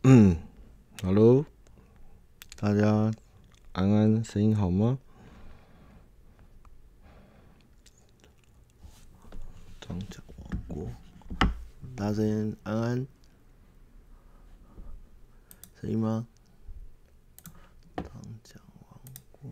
Hello，大家安安，声音好吗？张角王国，大家声音安安，声音吗？张角王国，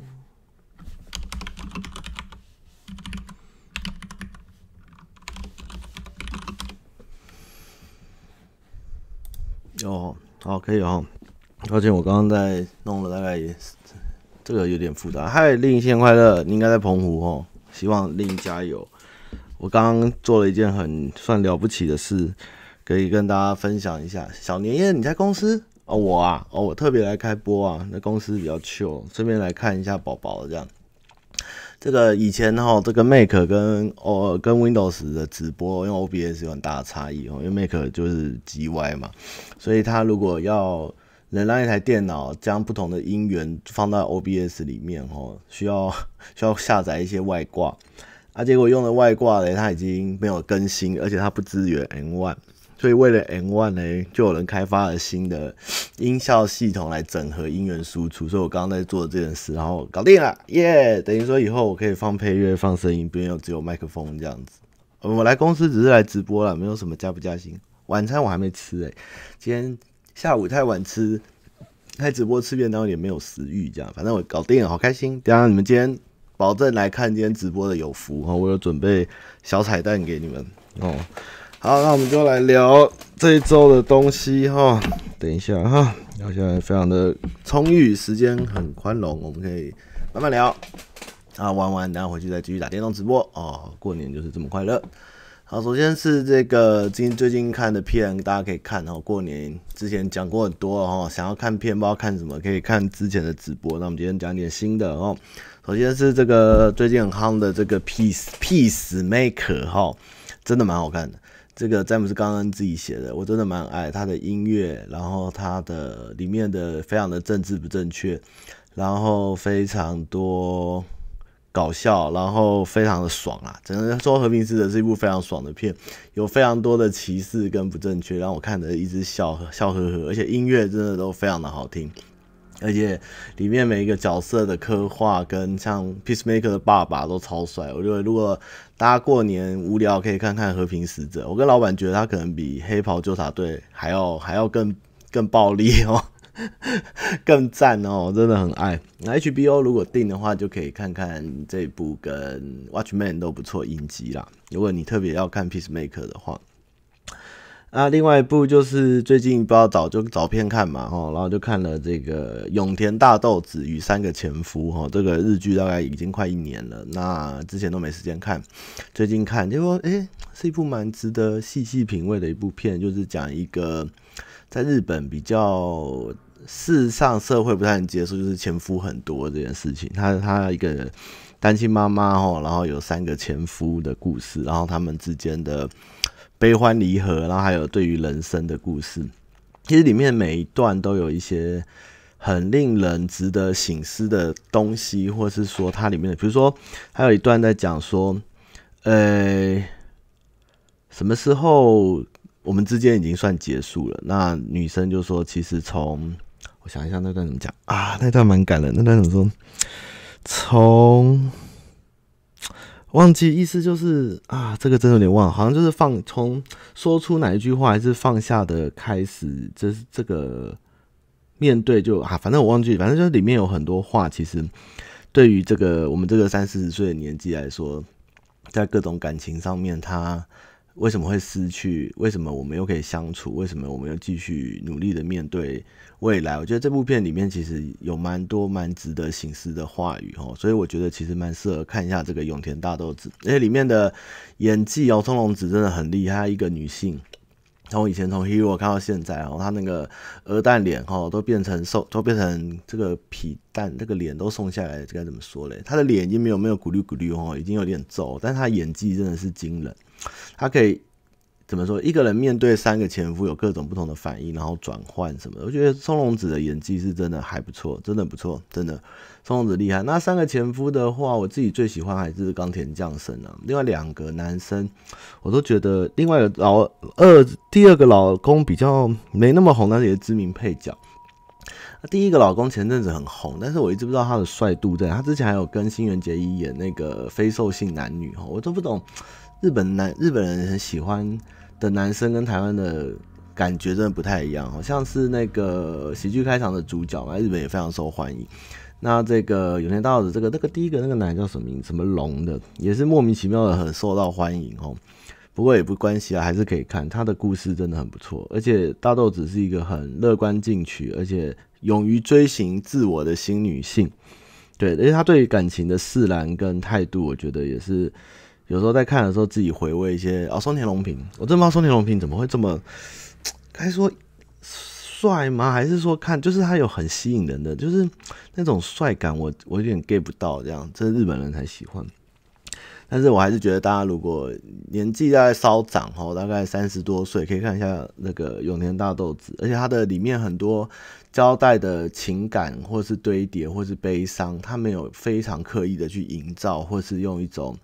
哦，好，可以哦。抱歉，我刚刚在弄了，大概也这个有点复杂。嗨，令新年快乐！你应该在澎湖哦，希望令加油。我刚刚做了一件很算了不起的事，可以跟大家分享一下。小年夜你在公司？哦，我特别来开播啊，那公司比较 chill， 顺便来看一下宝宝这样。这个以前这个 Mac 跟Windows 的直播，因为 OBS 有很大的差异因为 Mac 就是极歪嘛，所以它如果能让一台电脑将不同的音源放到 OBS 里面需要下载一些外挂结果用的外挂呢，它已经没有更新，而且它不支援 N1， 所以为了 N1 呢，就有人开发了新的音效系统来整合音源输出，所以我刚刚在做这件事，然后搞定了，耶！等于说以后我可以放配乐、放声音，不用只有麦克风这样子。我来公司只是来直播啦，没有什么加不加薪。晚餐我还没吃今天下午太晚吃，开直播吃便当也没有食欲，这样反正我搞定了，好开心。等一下你们今天保证来看今天直播的有福我有准备小彩蛋给你们好，那我们就来聊这一周的东西等一下聊现在非常的充裕，时间很宽容，我们可以慢慢聊玩完等一下回去再继续打电动直播过年就是这么快乐。好，首先是这个最近看的片，大家可以看过年之前講過很多想要看片不知道看什么，可以看之前的直播。那我们今天讲点新的首先是这个最近很夯的这个 Peacemaker 真的蛮好看的。这个詹姆斯刚刚自己写的，我真的蛮爱他的音乐，然后他的里面的非常的政治不正确，然后非常多搞笑，然后非常的爽整个说和平使者是一部非常爽的片，有非常多的歧视跟不正确，让我看得一直笑呵呵，而且音乐真的都非常的好听，而且里面每一个角色的刻画跟像 Peacemaker 的爸爸都超帅。我觉得如果大家过年无聊可以看看和平使者，我跟老板觉得他可能比黑袍纠察队还要更暴力更赞真的很爱。那 HBO 如果订的话，就可以看看这一部跟 Watchmen 都不错影集啦。如果你特别要看 Peacemaker 的话，另外一部就是最近不知道找片看嘛然后就看了这个永田大豆子与3个前夫这个日剧大概已经快1年了，那之前都没时间看，最近看结果是一部蛮值得细品味的一部片，就是讲一个在日本比较事实上社会不太能接受，就是前夫很多这件事情。他一个单亲妈妈然后有3个前夫的故事，然后他们之间的悲欢离合，然后还有对于人生的故事。其实里面每一段都有一些很令人值得省思的东西，或是说它里面的，比如说还有一段在讲说，什么时候我们之间已经算结束了？那女生就说，其实我想一下那段怎么讲那段蛮感人，那段怎么说？忘记意思就是这个真的有点忘了，好像就是从说出哪一句话还是放下的开始，这个面对反正我忘记，反正就是里面有很多话，其实对于我们这个30-40岁的年纪来说，在各种感情上面，他为什么会失去？为什么我们又可以相处？为什么我们又继续努力的面对未来？我觉得这部片里面其实有蛮多蛮值得省思的话语所以我觉得其实蛮适合看一下这个永田大豆子，而且里面的演技松隆子真的很厉害，一个女性。从以前从 Hero 看到现在他那个鹅蛋脸都变成这个皮蛋，这个脸都瘦下来，这该怎么说嘞？他的脸已经没有咕噜咕噜已经有点皱，但他演技真的是惊人。他可以怎么说？一个人面对3个前夫有各种不同的反应，然后转换什么的。我觉得松隆子的演技是真的还不错，真的不错，真的松隆子厉害。那3个前夫的话，我自己最喜欢还是冈田将生啊。另外2个男生，我都觉得另外一个第二个老公比较没那么红，但是也是知名配角。第一个老公前阵子很红，但是我一直不知道他的帅度在。他之前还有跟新垣结衣演那个非兽性男女，我都不懂日本人很喜欢的男生跟台湾的感觉真的不太一样，好像是那个喜剧开场的主角嘛，日本也非常受欢迎。那这个永田大道子那个第一个那个男叫什么名字？什么龙的，也是莫名其妙的很受到欢迎哦。不过也不关系啊，还是可以看他的故事真的很不错，而且大豆子是一个很乐观进取，而且勇于追寻自我的新女性。对，而且他对感情的释然跟态度，我觉得也是有时候在看的时候自己回味一些。松田龙平，我真不知道松田龙平怎么会这么，该说帅吗？还是说看就是他有很吸引人的，就是那种帅感我有点 get 不到，这样这是日本人才喜欢。但是我还是觉得大家如果年纪大概稍长大概30多岁，可以看一下那个永田大豆子，而且它的里面很多交代的情感或是堆叠或是悲伤，他没有非常刻意的去营造，或是用一种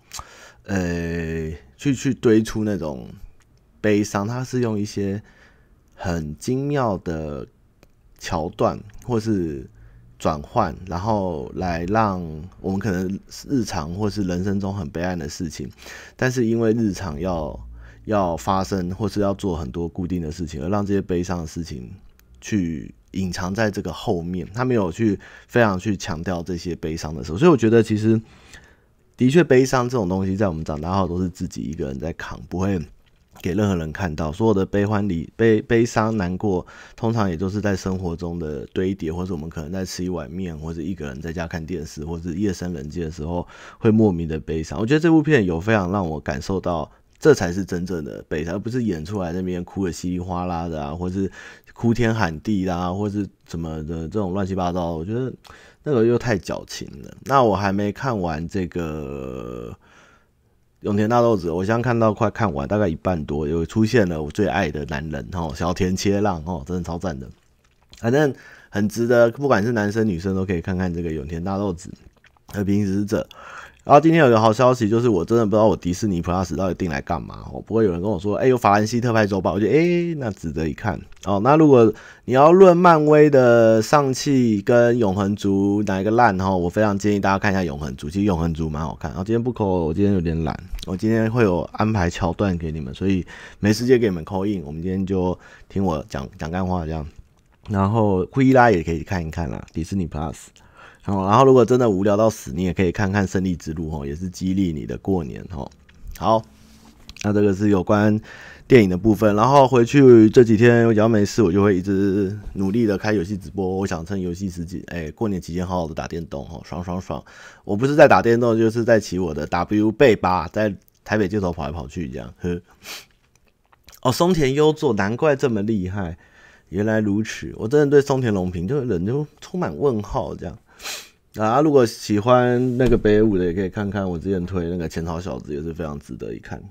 去堆出那种悲伤，他是用一些很精妙的桥段或是转换，然后来让我们可能日常或是人生中很悲哀的事情，但是因为日常要发生或是要做很多固定的事情，而让这些悲伤的事情去隐藏在这个后面，他没有去非常去强调这些悲伤的时候，所以我觉得其实的确悲伤这种东西在我们长大后都是自己一个人在扛，不会给任何人看到。所有的悲伤难过通常也都是在生活中的堆叠，或者我们可能在吃一碗面，或者一个人在家看电视，或者夜深人静的时候会莫名的悲伤。我觉得这部片有非常让我感受到这才是真正的悲伤，而不是演出来那边哭得稀里哗啦的啊，或是哭天喊地啦，或是什么的这种乱七八糟，我觉得那个又太矫情了。那我还没看完这个永田大豆子，我现在看到快看完，大概1半多，有出现了我最爱的男人小田切让真的超赞的，反正很值得，不管是男生女生都可以看看这个永田大豆子和平行使者。然后今天有个好消息，就是我真的不知道我迪士尼 Plus 到底订来干嘛不过有人跟我说，有法兰西特派周报，我觉得那值得一看那如果你要论漫威的上汽跟永恒族哪一个烂我非常建议大家看一下永恒族，其实永恒族蛮好看。然后今天不call，我今天有点懒，我今天会有安排桥段给你们，所以没时间给你们call in，我们今天就听我讲干话这样。然后库伊拉也可以看一看啦，迪士尼 Plus。然后如果真的无聊到死，你也可以看看《胜利之路》也是激励你的过年好，那这个是有关电影的部分。然后回去这几天我只要没事，我就会一直努力的开游戏直播。我想趁游戏时间，过年期间好好的打电动爽。我不是在打电动，就是在骑我的 W 贝巴，在台北街头跑来跑去这样。松田优作难怪这么厉害，原来如此。我真的对松田龙平就人就充满问号这样。如果喜欢那个北野武的，也可以看看我之前推那个浅草小子，也是非常值得一看。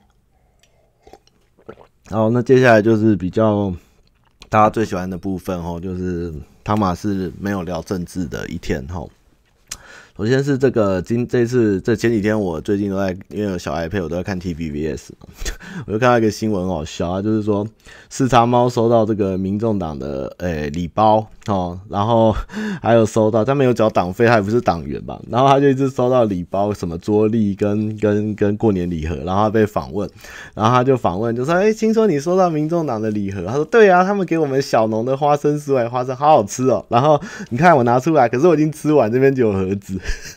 好，那接下来就是比较大家最喜欢的部分就是汤马士没有聊政治的一天首先是这前几天我最近都在，因为有小 iPad 我都在看 TVBS 我就看到一个新闻好笑就是说视察猫收到这个民众党的礼包然后还有收到他没有缴党费，他也不是党员吧，然后他就一直收到礼包，什么桌历跟过年礼盒，然后他被访问，然后他就访问就说听说你收到民众党的礼盒，他说对啊，他们给我们小农的花生酥花生好好吃然后你看我拿出来，可是我已经吃完，这边就有盒子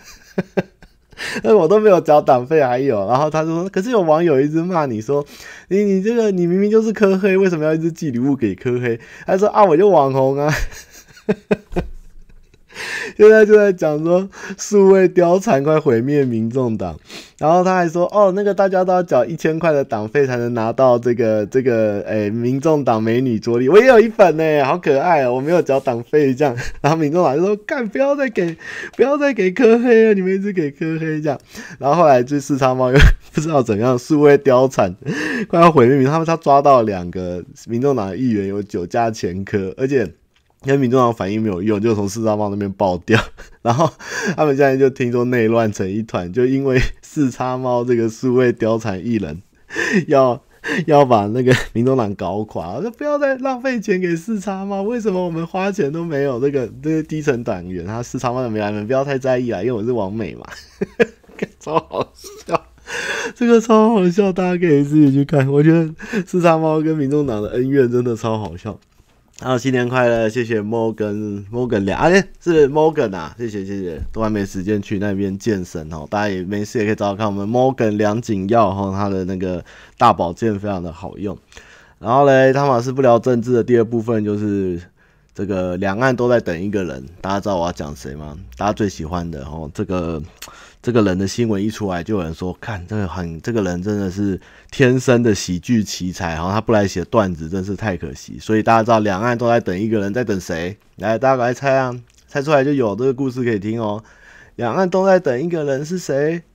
我都没有缴党费还有，然后他说可是有网友一直骂你说你这个你明明就是科黑，为什么要一直寄礼物给科黑？他说我就网红啊现在就在讲说数位貂蝉快毁灭民众党，然后他还说那个大家都要缴1000块的党费才能拿到这个民众党美女桌历，我也有一本呢，好可爱哦，我没有缴党费这样，然后民众党就说干不要再给柯黑了，你们一直给柯黑这样，然后后来就四叉猫又不知道怎样数位貂蝉快要毁灭他抓到2个民众党的议员有酒驾前科，而且因为民众党反应没有用，就从四叉猫那边爆掉，然后他们现在就听说内乱成一团，就因为四叉猫这个数位貂蝉艺人要把那个民众党搞垮，就不要再浪费钱给四叉猫，为什么我们花钱都没有这个低层党员，他四叉猫的没来，你们不要太在意啦，因为我是王美嘛，超好笑。这个超好笑，大家可以自己去看。我觉得四叉猫跟民众党的恩怨真的超好笑。好，新年快乐！谢谢 Morgan 俩，是 Morgan 啊，谢谢，都还没时间去那边健身哦，大家也没事也可以找找看我们 Morgan 梁景耀哈，他的那个大保健非常的好用。然后嘞，汤马斯不聊政治的第二部分就是这个两岸都在等一个人，大家知道我要讲谁吗？大家最喜欢的哦，这个人的新闻一出来，就有人说，看这个人真的是天生的喜剧奇才，然后他不来写段子真是太可惜。所以大家知道两岸都在等一个人，在等谁？来，大家赶快猜啊！猜出来就有这个故事可以听哦。两岸都在等一个人是谁？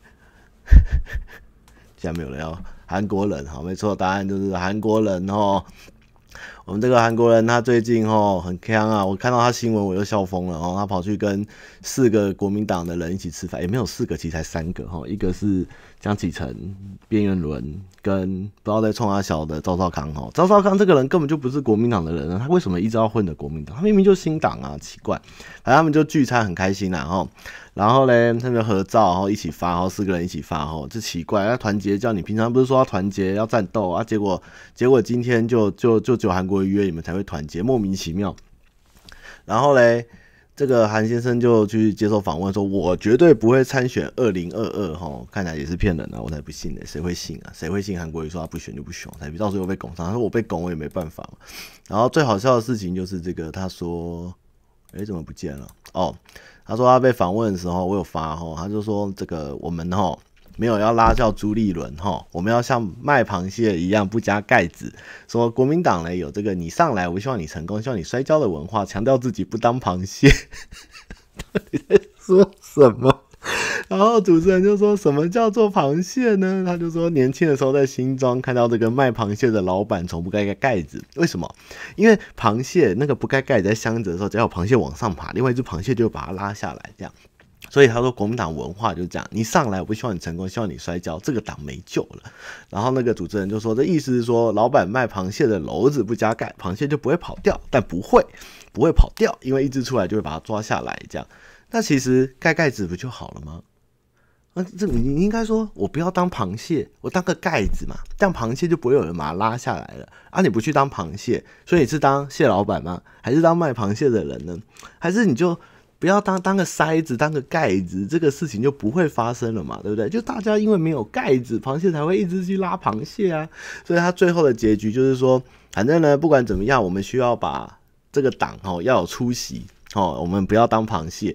现在没有人要韩国人，好，没错，答案就是韩国人哦。我们这个韩国人他最近很强啊，我看到他新闻我又笑疯了他跑去跟4个国民党的人一起吃饭，也没有4个，其实才3个一个是江启臣、边缘伦跟不知道在冲他小的赵少康赵少康这个人根本就不是国民党的人他为什么一直要混的国民党？他明明就是新党啊，奇怪。反正他们就聚餐很开心然后呢，他们就合照，一起发，4个人一起发，这奇怪，要团结，叫你平常不是说要团结要战斗啊？结果今天就只有韩国约你们才会团结，莫名其妙。然后嘞，这个韩先生就去接受访问说，我绝对不会参选2022看起来也是骗人啊，我才不信呢，谁会信啊？谁会信韩国瑜说他不选就不选？才到时候被拱上，他说我被拱我也没办法嘛。然后最好笑的事情就是这个，他说，怎么不见了？他说他被访问的时候，我有发他就说这个我们没有要拉叫朱立伦我们要像卖螃蟹一样不加盖子。说国民党呢有这个你上来，我希望你成功，希望你摔跤的文化，强调自己不当螃蟹。到底在说什么？然后主持人就说什么叫做螃蟹呢？他就说年轻的时候在新庄看到这个卖螃蟹的老板从不盖盖子，为什么？因为螃蟹那个不盖盖子在箱子的时候，只要有螃蟹往上爬，另外一只螃蟹就会把它拉下来，这样。所以他说国民党文化就这样，你上来我不希望你成功，希望你摔跤，这个党没救了。然后那个主持人就说，这意思是说老板卖螃蟹的篓子不加盖，螃蟹就不会跑掉，但不会跑掉，因为一只出来就会把它抓下来，这样。那其实盖子不就好了吗？你应该说我不要当螃蟹，我当个盖子嘛，这样螃蟹就不会有人把它拉下来了啊！你不去当螃蟹，所以你是当蟹老板吗？还是当卖螃蟹的人呢？还是你就不要当个塞子，当个盖子，这个事情就不会发生了嘛，对不对？就大家因为没有盖子，螃蟹才会一直去拉螃蟹啊。所以他最后的结局就是说，反正呢，不管怎么样，我们需要把这个党要有出息我们不要当螃蟹。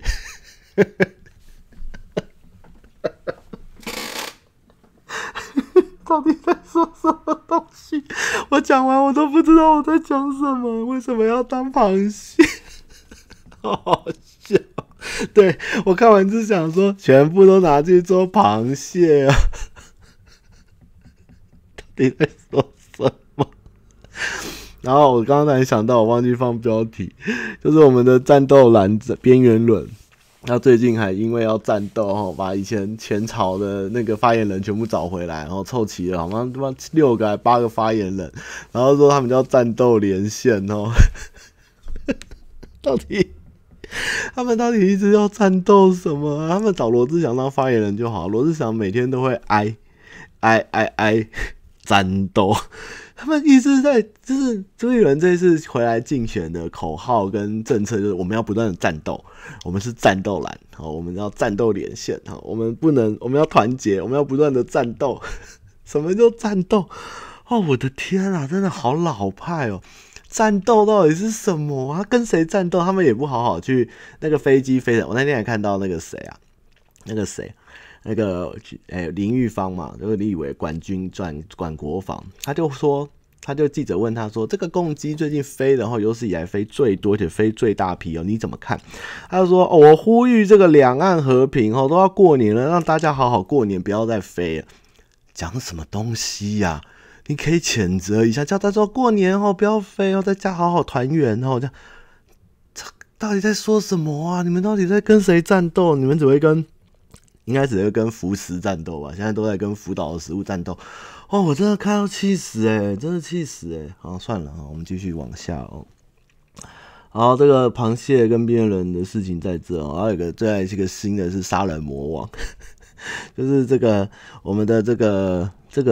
到底在说什么东西？我讲完我都不知道我在讲什么。为什么要当螃蟹？好好笑。对，我看完就想说，全部都拿去做螃蟹啊！到底在说什么？然后我刚刚才想到，我忘记放标题，就是我们的战斗蓝边缘论。他最近还因为要战斗把以前朝的那个发言人全部找回来，然后凑齐了好像他妈6个还8个发言人，然后说他们叫战斗连线他们到底一直要战斗什么他们找罗志祥当发言人就好，罗志祥每天都会哀战斗。他们一直在，就是朱立伦这一次回来竞选的口号跟政策，就是我们要不断的战斗，我们是战斗蓝，我们要战斗连线，我们要团结，我们要不断的战斗。什么叫战斗？我的天啊，真的好老派战斗到底是什么？他跟谁战斗？他们也不好好去那个飞机飞的。我那天还看到那个谁啊，那个谁，那个林玉芳嘛，就是立委管军管国防，他就说。他就记者问他说：“这个共机最近飞，然后有史以来飞最多，而且飞最大批哦，你怎么看？”他就说：“哦，我呼吁这个两岸和平哦，都要过年了，让大家好好过年，不要再飞了。”讲什么东西呀、你可以谴责一下，叫大家过年哦，不要飞哦，在家好好团圆哦。这到底在说什么啊？你们到底在跟谁战斗？你们应该只会跟福食战斗吧？现在都在跟福岛的食物战斗。哦，我真的看到气死真的气死好，算了我们继续往下哦。好，这个螃蟹跟边人的事情在这哦，还有一个再来一个新的是杀人魔王，就是这个我们的这个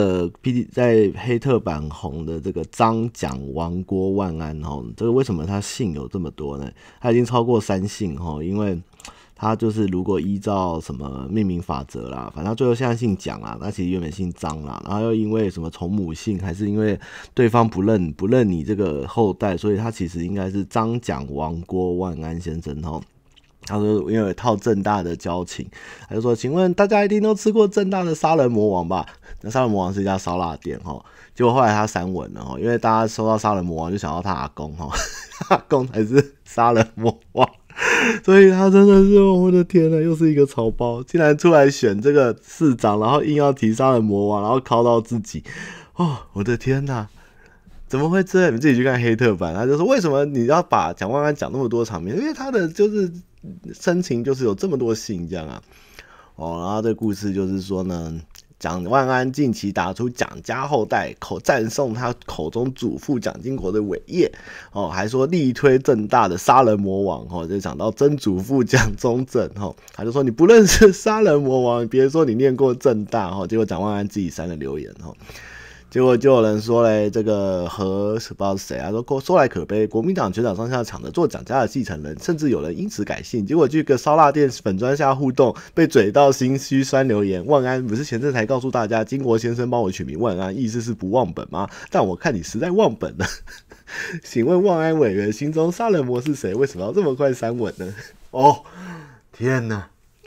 PD 在黑特版红的这个张蒋王郭万安哦，这个为什么他姓有这么多呢？他已经超过3姓哦，因为。他就是如果依照什么命名法则啦，反正最后现在姓蒋啦，那其实原本姓张啦，然后又因为什么从母姓，还是因为对方不认你这个后代，所以他其实应该是张蒋王郭万安先生哦。他说因为有一套正大的交情，他就说，请问大家一定都吃过正大的杀人魔王吧？那杀人魔王是一家烧腊店哦，结果后来他删文了哦，因为大家收到杀人魔王就想到他阿公哦，他阿公才是杀人魔王。所以他真的是，我的天哪，又是一个草包，竟然出来选这个市长，然后硬要提杀人魔王，然后考到自己，哦，我的天哪，怎么会这样？你自己去看黑特版，他就说为什么你要把蒋万安讲那么多场面？因为他的就是深情就是有这么多信这样啊，哦，然后这个故事就是说呢。蒋万安近期打出蒋家后代赞颂他口中祖父蒋经国的伟业哦，还说力推正大的杀人魔王哦，就讲到曾祖父蒋中正哦，他就说你不认识杀人魔王，别说你念过正大哦，结果蒋万安自己删了留言哦。结果就有人说嘞，这个不知道是谁啊，说来可悲，国民党全党上下抢着做蒋家的继承人，甚至有人因此改姓。结果去个烧腊店粉专下互动，被嘴到心虚酸留言。万安不是前阵才告诉大家，经国先生帮我取名万安，意思是不忘本吗？但我看你实在忘本了。请问万安委员心中杀人魔是谁？为什么要这么快删文呢？哦，天哪！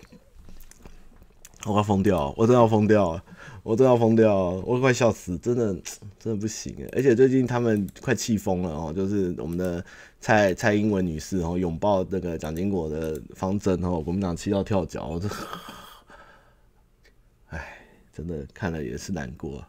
我要疯掉，我真的要疯掉了。我真的要疯掉了，我快笑死，真的不行而且最近他们快气疯了哦，就是我们的蔡英文女士哦，拥抱那个蒋经国的方针哦，国民党气到跳脚，真的看了也是难过。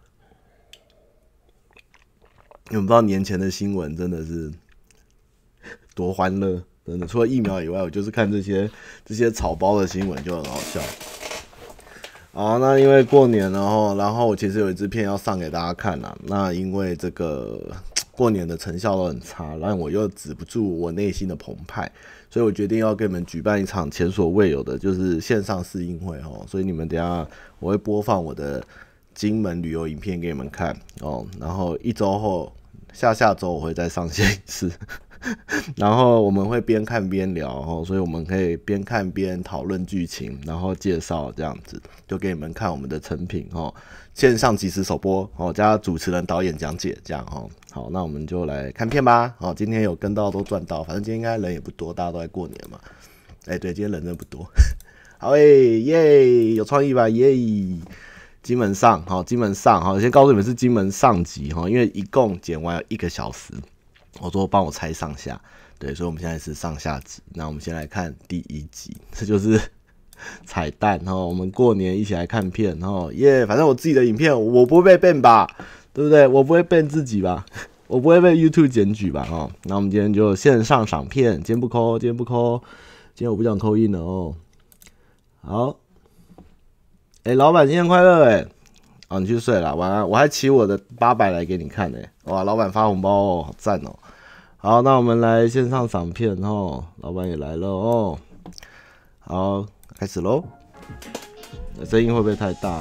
你们不知道年前的新闻真的是多欢乐，真的除了疫苗以外，我就是看这些草包的新闻就很好笑。好，那因为过年了然后我其实有一支片要上给大家看啦。那因为这个过年的成效都很差，让我又止不住我内心的澎湃，所以我决定要给你们举办一场前所未有的，就是线上试映会哦。所以你们等一下我会播放我的金门旅游影片给你们看哦。然后1周后，下周我会再上线一次。然后我们会边看边聊所以我们可以边看边讨论剧情，然后介绍这样子，就给你们看我们的成品线上即时首播加主持人导演讲解这样好，那我们就来看片吧今天有跟到都赚到，反正今天应该人也不多，大家都在过年嘛。对，今天人真的不多。好耶，有创意吧耶！金门上先告诉你们是金门上集因为一共剪完有1个小时。我说帮我拆上下，对，所以我们现在是上下集。那我们先来看第1集，这就是彩蛋我们过年一起来看片耶！反正我自己的影片我不会被 ban 吧，对不对？我不会 ban 自己吧，我不会被 YouTube 检举吧那我们今天就线上赏片，今天不抠，今天我不想扣印了好，老板新年快乐你去睡了，晚安。我还骑我的800来给你看哇，老板发红包好赞好，那我们来线上赏片老板也来了好，开始咯。声音会不会太大？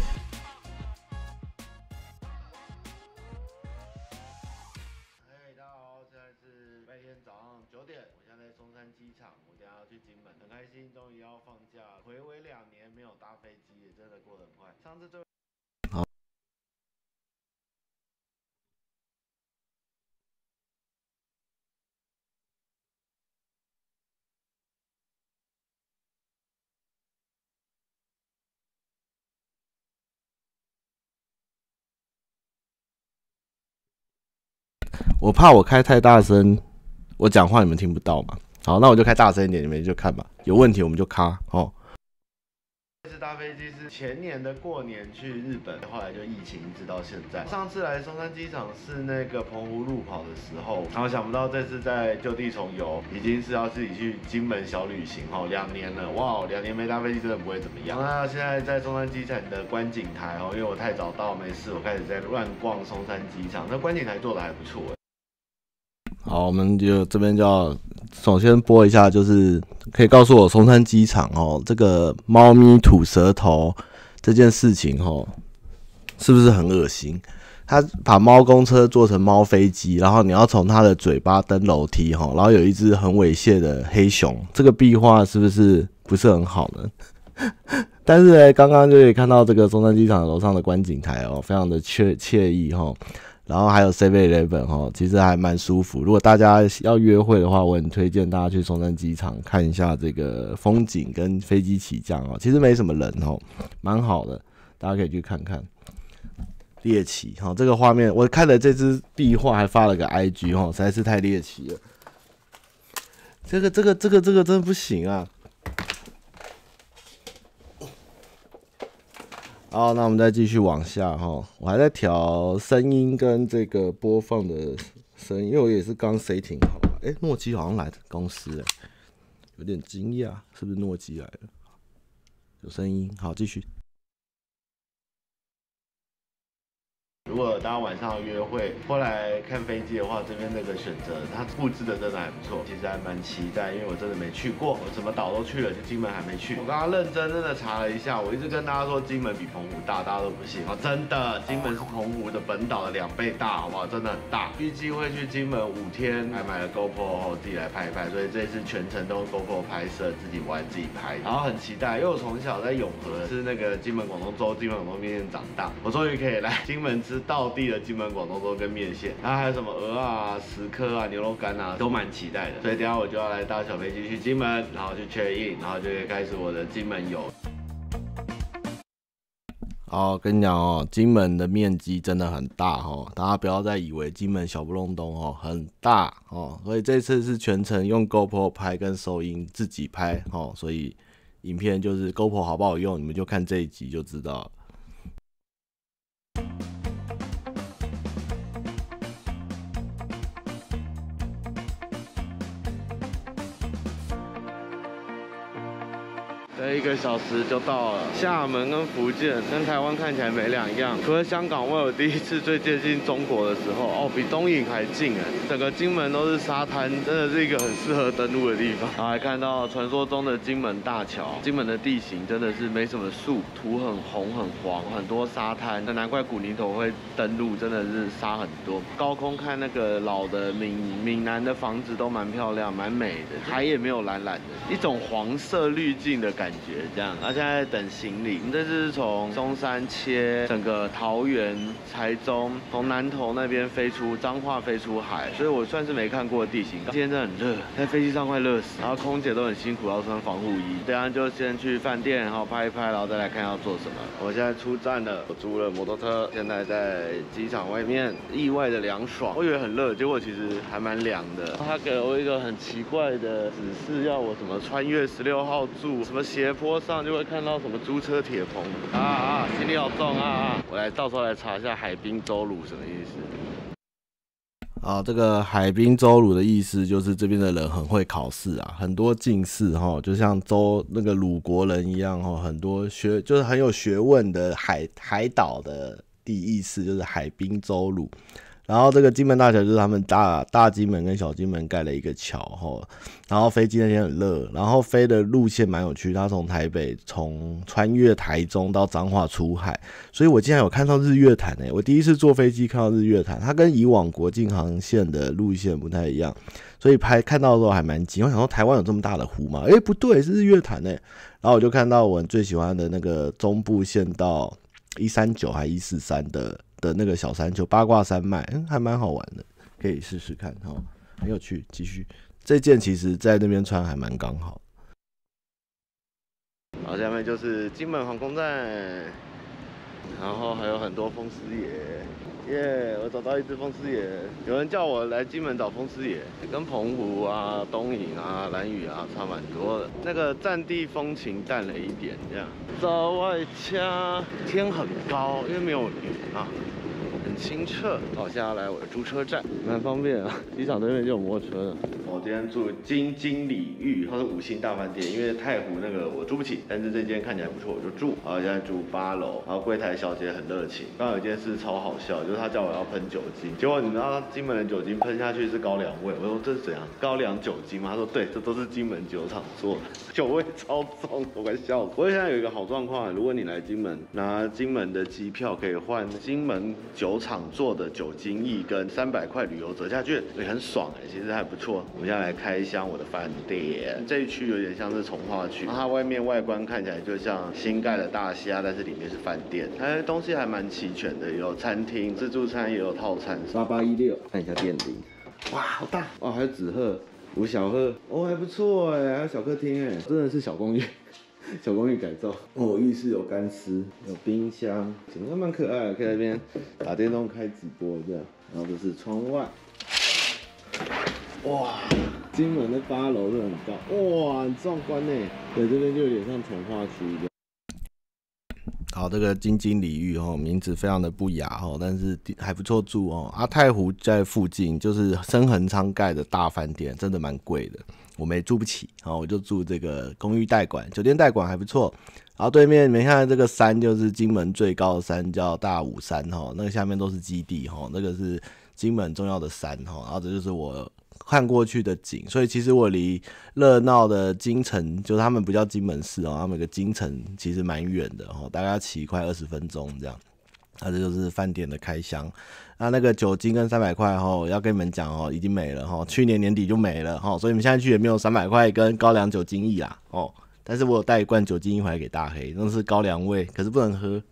大家好，现在是白天早上9点，我现在在松山机场，我等一下要去金门，很开心，终于要放假，睽违2年没有搭飞机，也真的过得很快。上次最我怕我开太大声，我讲话你们听不到嘛。好，那我就开大声一点，你们就看吧。有问题我们就卡哦。这次搭飞机是前年的过年去日本，后来就疫情一直到现在。上次来松山机场是那个澎湖路跑的时候，然后想不到这次在就地重游，已经是要自己去金门小旅行哦，2年了，哇，2年没搭飞机真的不会怎么样。那现在在松山机场的观景台哦，因为我太早到没事，我开始在乱逛松山机场，那观景台做的还不错。好，我们就这边就要首先播一下，就是可以告诉我松山机场哦，这个猫咪吐舌头这件事情哦，是不是很恶心？他把猫公车做成猫飞机，然后你要从它的嘴巴登楼梯哈，然后有一只很猥亵的黑熊，这个壁画是不是很好呢？但是呢，刚刚就可以看到这个松山机场楼上的观景台哦，非常的惬意哈。然后还有 7-Eleven 哈，其实还蛮舒服。如果大家要约会的话，我很推荐大家去松山机场看一下这个风景跟飞机起降哦。其实没什么人哦，蛮好的，大家可以去看看。猎奇哈，这个画面我看了这支壁画，还发了个 IG 哈，实在是太猎奇了。这个真的不行啊！好，那我们再继续往下哈。我还在调声音跟这个播放的声音，因为我也是刚 setting 好。诺基好像来公司有点惊讶，是不是诺基来了？有声音，好，继续。如果大家晚上约会或来看飞机的话，这边那个选择它布置的真的还不错，其实还蛮期待，因为我真的没去过，我什么岛都去了，就金门还没去。我刚刚认真的查了一下，我一直跟大家说金门比澎湖大，大家都不信啊，真的，金门是澎湖的本岛的2倍大，好不好？真的很大。预计会去金门5天，还买了 GoPro 后自己来拍一拍，所以这次全程都用 GoPro 拍摄，自己玩自己拍，然后很期待，因为我从小在永和吃那个金门广东粥、金门广东面线长大，我终于可以来金门吃道地的金门广东粥跟面线，然后还有什么鹅啊、石科啊、牛肉干啊，都蛮期待的。所以等一下我就要来搭小飞机去金门，然后去 check in， 然后就可以开始我的金门游。好，跟你讲哦，金门的面积真的很大哦，大家不要再以为金门小不隆咚哦，很大哦。所以这次是全程用 GoPro 拍跟收音自己拍哦，所以影片就是 GoPro 好不好用，你们就看这一集就知道了。1个小时就到了，厦门跟福建跟台湾看起来没两样，除了香港，我有第一次最接近中国的时候，哦，比东引还近哎，整个金门都是沙滩，真的是一个很适合登陆的地方。然后还看到传说中的金门大桥，金门的地形真的是没什么树，土很红很黄，很多沙滩，那难怪古宁头会登陆，真的是沙很多。高空看那个老的闽南的房子都蛮漂亮，蛮美的，海也没有蓝蓝的，一种黄色滤镜的感觉。这样，现在等行李。我们这次是从松山切整个桃园、台中，从南投那边飞出彰化飞出海，所以我算是没看过的地形。今天真的很热，在飞机上快热死，然后空姐都很辛苦，要穿防护衣。等下就先去饭店，然后拍一拍，然后再来看要做什么。我现在出站了，我租了摩托车，现在在机场外面，意外的凉爽。我以为很热，结果其实还蛮凉的。他给了我一个很奇怪的指示，要我什么穿越16号柱，什么斜坡上就会看到什么租车铁棚心里好重我到时候来查一下海滨州鲁什么意思。这个海滨州鲁的意思就是这边的人很会考试啊，很多进士就像那个鲁国人一样很多就是很有学问的海岛的意思就是海滨州鲁。然后这个金门大桥就是他们大金门跟小金门盖了一个桥然后飞机那天很热，然后飞的路线蛮有趣，它从台北穿越台中到彰化出海，所以我竟然有看到日月潭我第一次坐飞机看到日月潭，它跟以往国境航线的路线不太一样，所以看到的时候还蛮近，我想说台湾有这么大的湖吗？不对，是日月潭然后我就看到我最喜欢的那个中部线到139还143的那个小山丘八卦山脉，还蛮好玩的，可以试试看很有趣。继续，这件其实在那边穿还蛮刚好。好，下面就是金门航空站。 然后还有很多风狮爷。耶！我找到一只风狮爷，有人叫我来金门找风狮爷，跟澎湖啊、东引啊、兰屿啊差蛮多的。那个战地风情淡了一点，这样。早外掐，天很高，因为没有云啊，很清澈。好，现在要来我的租车站，蛮方便啊，机场对面就有摩托车了。我今天住金金里寓，它是5星大饭店，因为太湖那个我住不起，但是这间看起来不错，我就住。然后现在住8楼，然后柜台小姐很热情。刚刚有一件事超好笑，就是她叫我要喷酒精，结果你知道金门的酒精喷下去是高粱味，我说这是怎样？高粱酒精吗？她说对，这都是金门酒厂做的，酒味超重，我快笑死。不过现在有一个好状况，如果你来金门拿金门的机票，可以换金门酒厂做的酒精液跟300块旅游折价券，也很爽哎，其实还不错。我们现在来开箱我的饭店，这一区有点像是从化区，它外面外观看起来就像新盖的大虾，但是里面是饭店，它东西还蛮齐全的，有餐厅、自助餐也有套餐。8816，看一下电铃，哇，好大哦，还有纸鹤、5小鹤，哦，还不错哎，还有小客厅哎，真的是小公寓。小公寓改造哦，浴室有干湿，有冰箱，整个蛮可爱的，可以在那边打电动开直播这样。然后这是窗外，哇，金门的8楼是很高，哇，很壮观呢。对，这边就有点像从化区一样。好，这个金金里寓哦，名字非常的不雅哦，但是还不错住哦。太湖在附近，就是深恒昌盖的大饭店，真的蛮贵的，我没住不起，然后我就住这个公寓代管，酒店代管还不错。然后对面你们看这个山，就是金门最高的山，叫大武山哈，那个下面都是基地哈，那个是金门重要的山哈，然后这就是我看过去的景，所以其实我离热闹的金城，就是他们不叫金门市哦，他们有个金城其实蛮远的哦，大概要骑快20分钟这样。这就是饭店的开箱。那个酒精跟300块哦，要跟你们讲哦，已经没了哦，去年年底就没了哦，所以你们现在去也没有300块跟高粱酒精液啦哦。但是我有带一罐酒精液回来给大黑，那是高粱味，可是不能喝。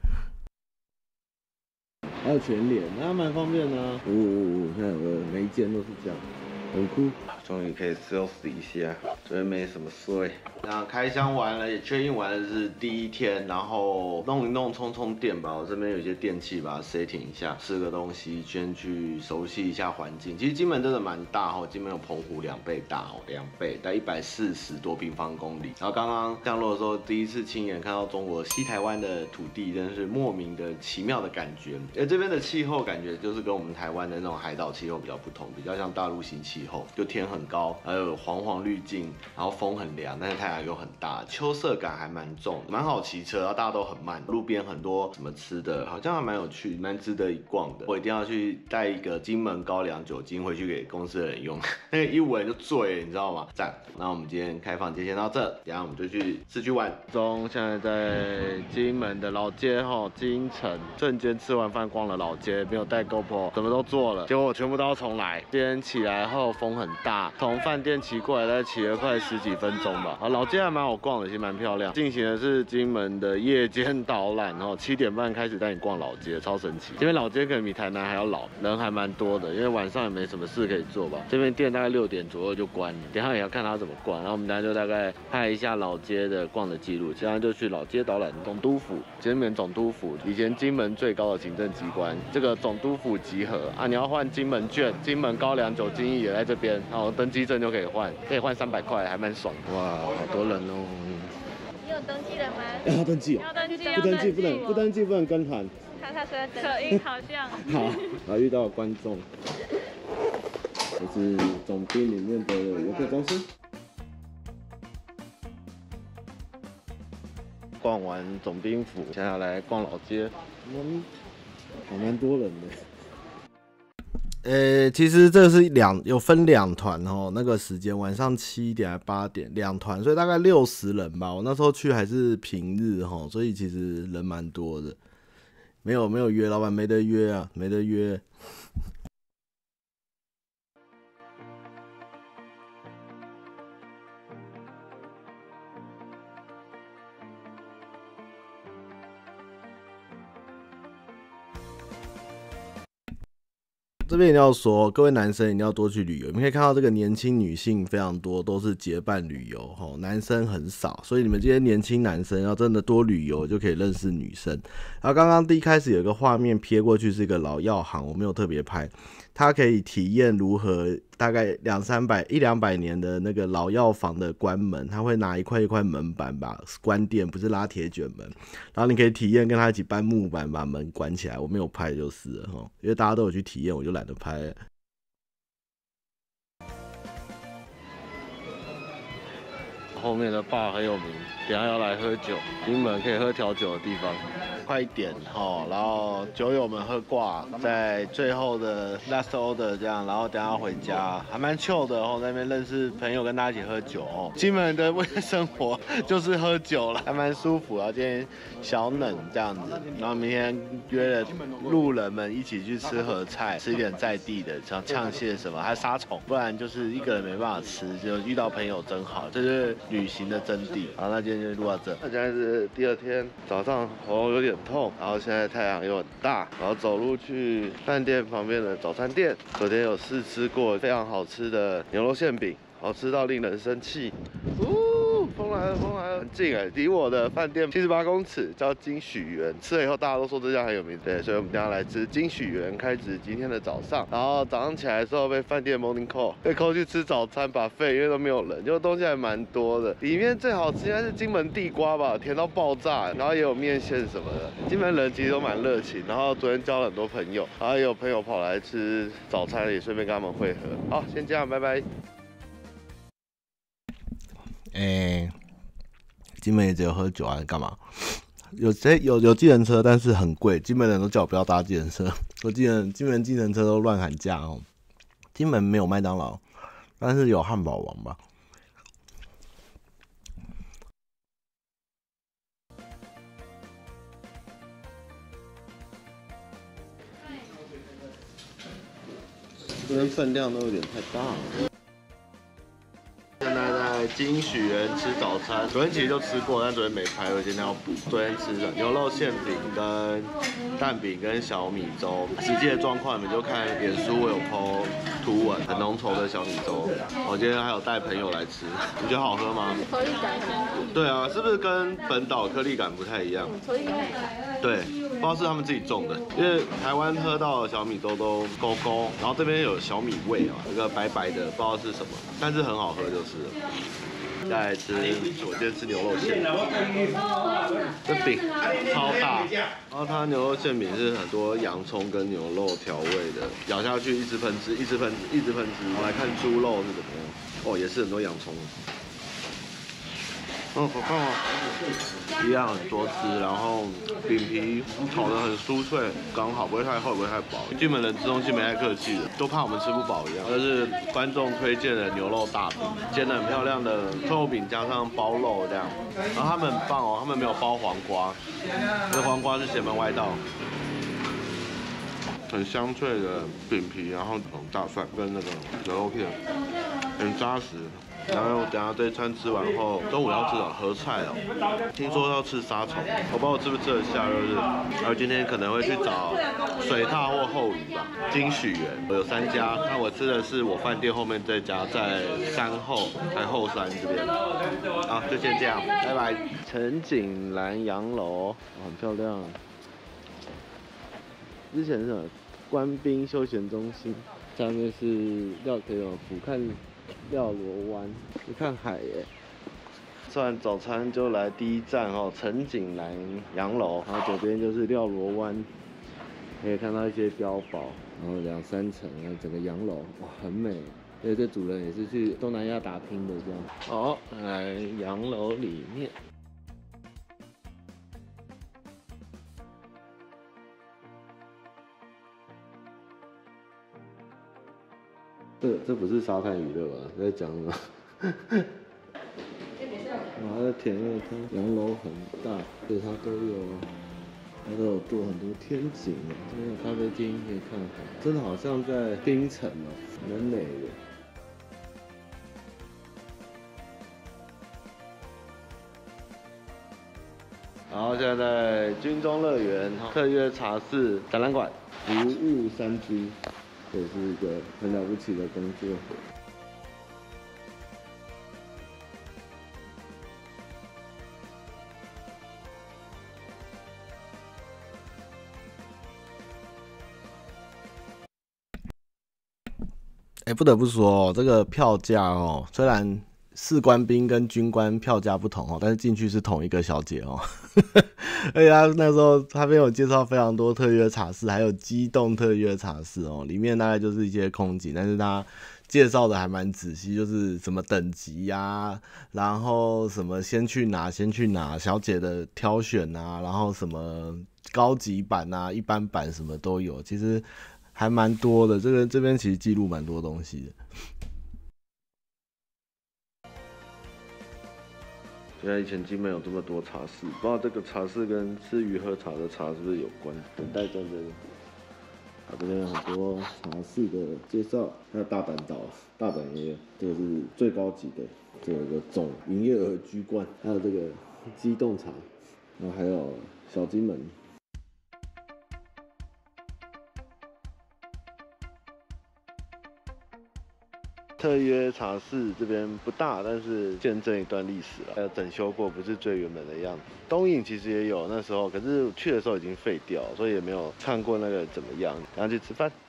还有全脸，那蛮方便的啊。现在有个每一间都是这样。很酷，终于可以休息一下，昨天没什么睡。那开箱完了，也确认完了是第一天，然后弄一弄，充电吧。我这边有一些电器，把它 setting 一下，吃个东西，先去熟悉一下环境。其实金门真的蛮大哦，金门有澎湖2倍大哦，2倍，大概140多平方公里。然后刚刚降落的时候，第一次亲眼看到中国西台湾的土地，真的是莫名的奇妙的感觉。这边的气候感觉就是跟我们台湾的那种海岛气候比较不同，比较像大陆型气候，就天很高，还有黄黄滤镜，然后风很凉，但是太阳又很大，秋色感还蛮重，蛮好骑车，然后大家都很慢，路边很多什么吃的，好像还蛮有趣，蛮值得一逛的。我一定要去带一个金门高粱酒精回去给公司的人用，那个一闻就醉，你知道吗？赞！那我们今天开放就先到这，等下我们就去市区玩。现在在金门的老街哈，金城，瞬间吃完饭逛了老街，没有带 GoPro，什么都做了，结果我全部都要重来。今天起来后风很大，从饭店骑过来，大概骑了快10几分钟吧。老街还蛮好逛的，其实蛮漂亮。进行的是金门的夜间导览，然后7点半开始带你逛老街，超神奇。这边老街可能比台南还要老，人还蛮多的，因为晚上也没什么事可以做吧。这边店大概6点左右就关了，等一下也要看它怎么逛。然后我们等一下就大概拍一下老街的逛的记录，现在就去老街导览总督府。金门总督府以前金门最高的行政机关，这个总督府集合啊，你要换金门券，金门高粱酒精液也在这边，然后登记证就可以换300块，还蛮爽的。哇，好多人哦。 你有登记了吗？ 要登记哦。 要登记， 不登记不能跟团。 他说可以，好像。 好，然后遇到观众，这是总兵里面的游客中心。逛完总兵府，接下来逛老街，还蛮多人的。其实这是有分2团哦，那个时间晚上7点还8点2团，所以大概60人吧。我那时候去还是平日哈，所以其实人蛮多的。没有约，老板没得约啊，没得约。 这边一定要说，各位男生一定要多去旅游。你们可以看到这个年轻女性非常多，都是结伴旅游，男生很少，所以你们这些年轻男生要真的多旅游，就可以认识女生。然后刚刚第一开始有一个画面瞥过去是一个老药行，我没有特别拍，它可以体验如何大概100-200年的那个老药房的关门，他会拿一块一块门板把关店，不是拉铁卷门，然后你可以体验跟他一起搬木板把门关起来。我没有拍就是了，因为大家都有去体验，我就懒得拍了。后面的bar很有名，等一下要来喝酒，金门可以喝调酒的地方。快一点然后酒友们喝挂，在最后的 last order 这样，然后等一下回家，还蛮 chill 的在那边认识朋友，跟大家一起喝酒金门的夜生活就是喝酒了，还蛮舒服啊。今天小冷这样子，然后明天约了路人们一起去吃合菜，吃一点在地的，像呛蟹什么，还有杀虫，不然就是一个人没办法吃，就遇到朋友真好，这是旅行的真谛。好，那今天就录到这。那现在是第二天早上，喉咙有点痛，然后现在太阳又很大，然后走路去饭店旁边的早餐店，昨天有试吃过非常好吃的牛肉馅饼，好吃到令人生气。风来了，风来了，很近离我的饭店78公尺，叫金许园。吃了以后，大家都说这家很有名，对，所以我们等一下来吃金许园，开始今天的早上。然后早上起来的时候被饭店 morning call， 被 call 去吃早餐buffet，因为都没有人，就东西还蛮多的。里面最好吃应该是金门地瓜吧，甜到爆炸，然后也有面线什么的。金门人其实都蛮热情，然后昨天交了很多朋友，然后也有朋友跑来吃早餐，也顺便跟他们会合。好，先这样，拜拜。金门也只有喝酒啊，干嘛？有计程车，但是很贵。金门人都叫我不要搭计程车，我金门计程车都乱喊价金门没有麦当劳，但是有汉堡王吧。这边分量都有点太大了。现在在金许园吃早餐，昨天其实就吃过，但昨天没拍，我今天要补。昨天吃的牛肉馅饼、跟蛋饼、跟小米粥。实际的状况你们就看脸书，我有 po 图文，很浓稠的小米粥。我今天还有带朋友来吃，你觉得好喝吗？ 颗粒感很对啊，是不是跟本岛颗粒感不太一样？ 颗粒感对，不知道是他们自己种的，因为台湾喝到的小米粥都勾勾，然后这边有小米味那个白白的，不知道是什么，但是很好喝就是了。再来吃，我今天吃牛肉馅，这饼超大，然后它牛肉馅饼是很多洋葱跟牛肉调味的，咬下去一直喷汁，一直喷汁，一直喷汁。我来看猪肉是怎么样，也是很多洋葱。好看哦，一样很多汁，然后饼皮炒得很酥脆，刚好不会太厚，不会太薄。金门人吃东西没太客气的，都怕我们吃不饱一样。这是观众推荐的牛肉大饼，煎得很漂亮的臭饼加上包肉这样，然后他们很棒他们没有包黄瓜，那黄瓜是邪门歪道。很香脆的饼皮，然后大蒜跟那个牛肉片，很扎实。然后等下这一餐吃完后，中午要吃合菜听说要吃沙虫，我不知道我吃不吃得下，就是。然后今天可能会去找水獭或后鱼吧。金许园有3家，那我吃的是我饭店后面这家，在山后后山这边。好，就先这样，拜拜。陈景兰洋楼，很漂亮。之前是什么？官兵休闲中心，下面是可以俯瞰廖罗湾，去看海耶。吃完早餐就来第一站陈景兰洋楼，然后左边就是廖罗湾，可以看到一些碉堡，然后2、3层，然后整个洋楼哇很美。因为这主人也是去东南亚打拼的这样。好，来洋楼里面。这不是沙滩娱乐吧？在讲什么？哇，这田乐汤洋楼很大，对，它都有做很多天井这边有咖啡厅可以看海，真的好像在槟城蛮美的。然后现在在军中乐园特约茶室展览馆服务3G。 也是一个很了不起的工作。不得不说这个票价哦，虽然士官兵跟军官票价不同但是进去是同一个小姐而且他那时候他有介绍非常多特约茶室，还有机动特约茶室里面大概就是一些空景，但是他介绍的还蛮仔细，就是什么等级然后什么先去哪，小姐的挑选然后什么高级版一般版什么都有，其实还蛮多的。这边其实记录蛮多东西的。原来以前金门有这么多茶室，不知道这个茶室跟吃鱼喝茶的茶是不是有关？等待战争。这边有很多茶室的介绍，还有大阪岛，大阪也有，这个是最高级的，这个总营业额居冠，还有这个机动茶，然后还有小金门。特约茶室这边不大，但是见证一段历史了，还有整修过，不是最原本的样子。东影其实也有那时候，可是去的时候已经废掉，所以也没有看过那个怎么样。然后去吃饭。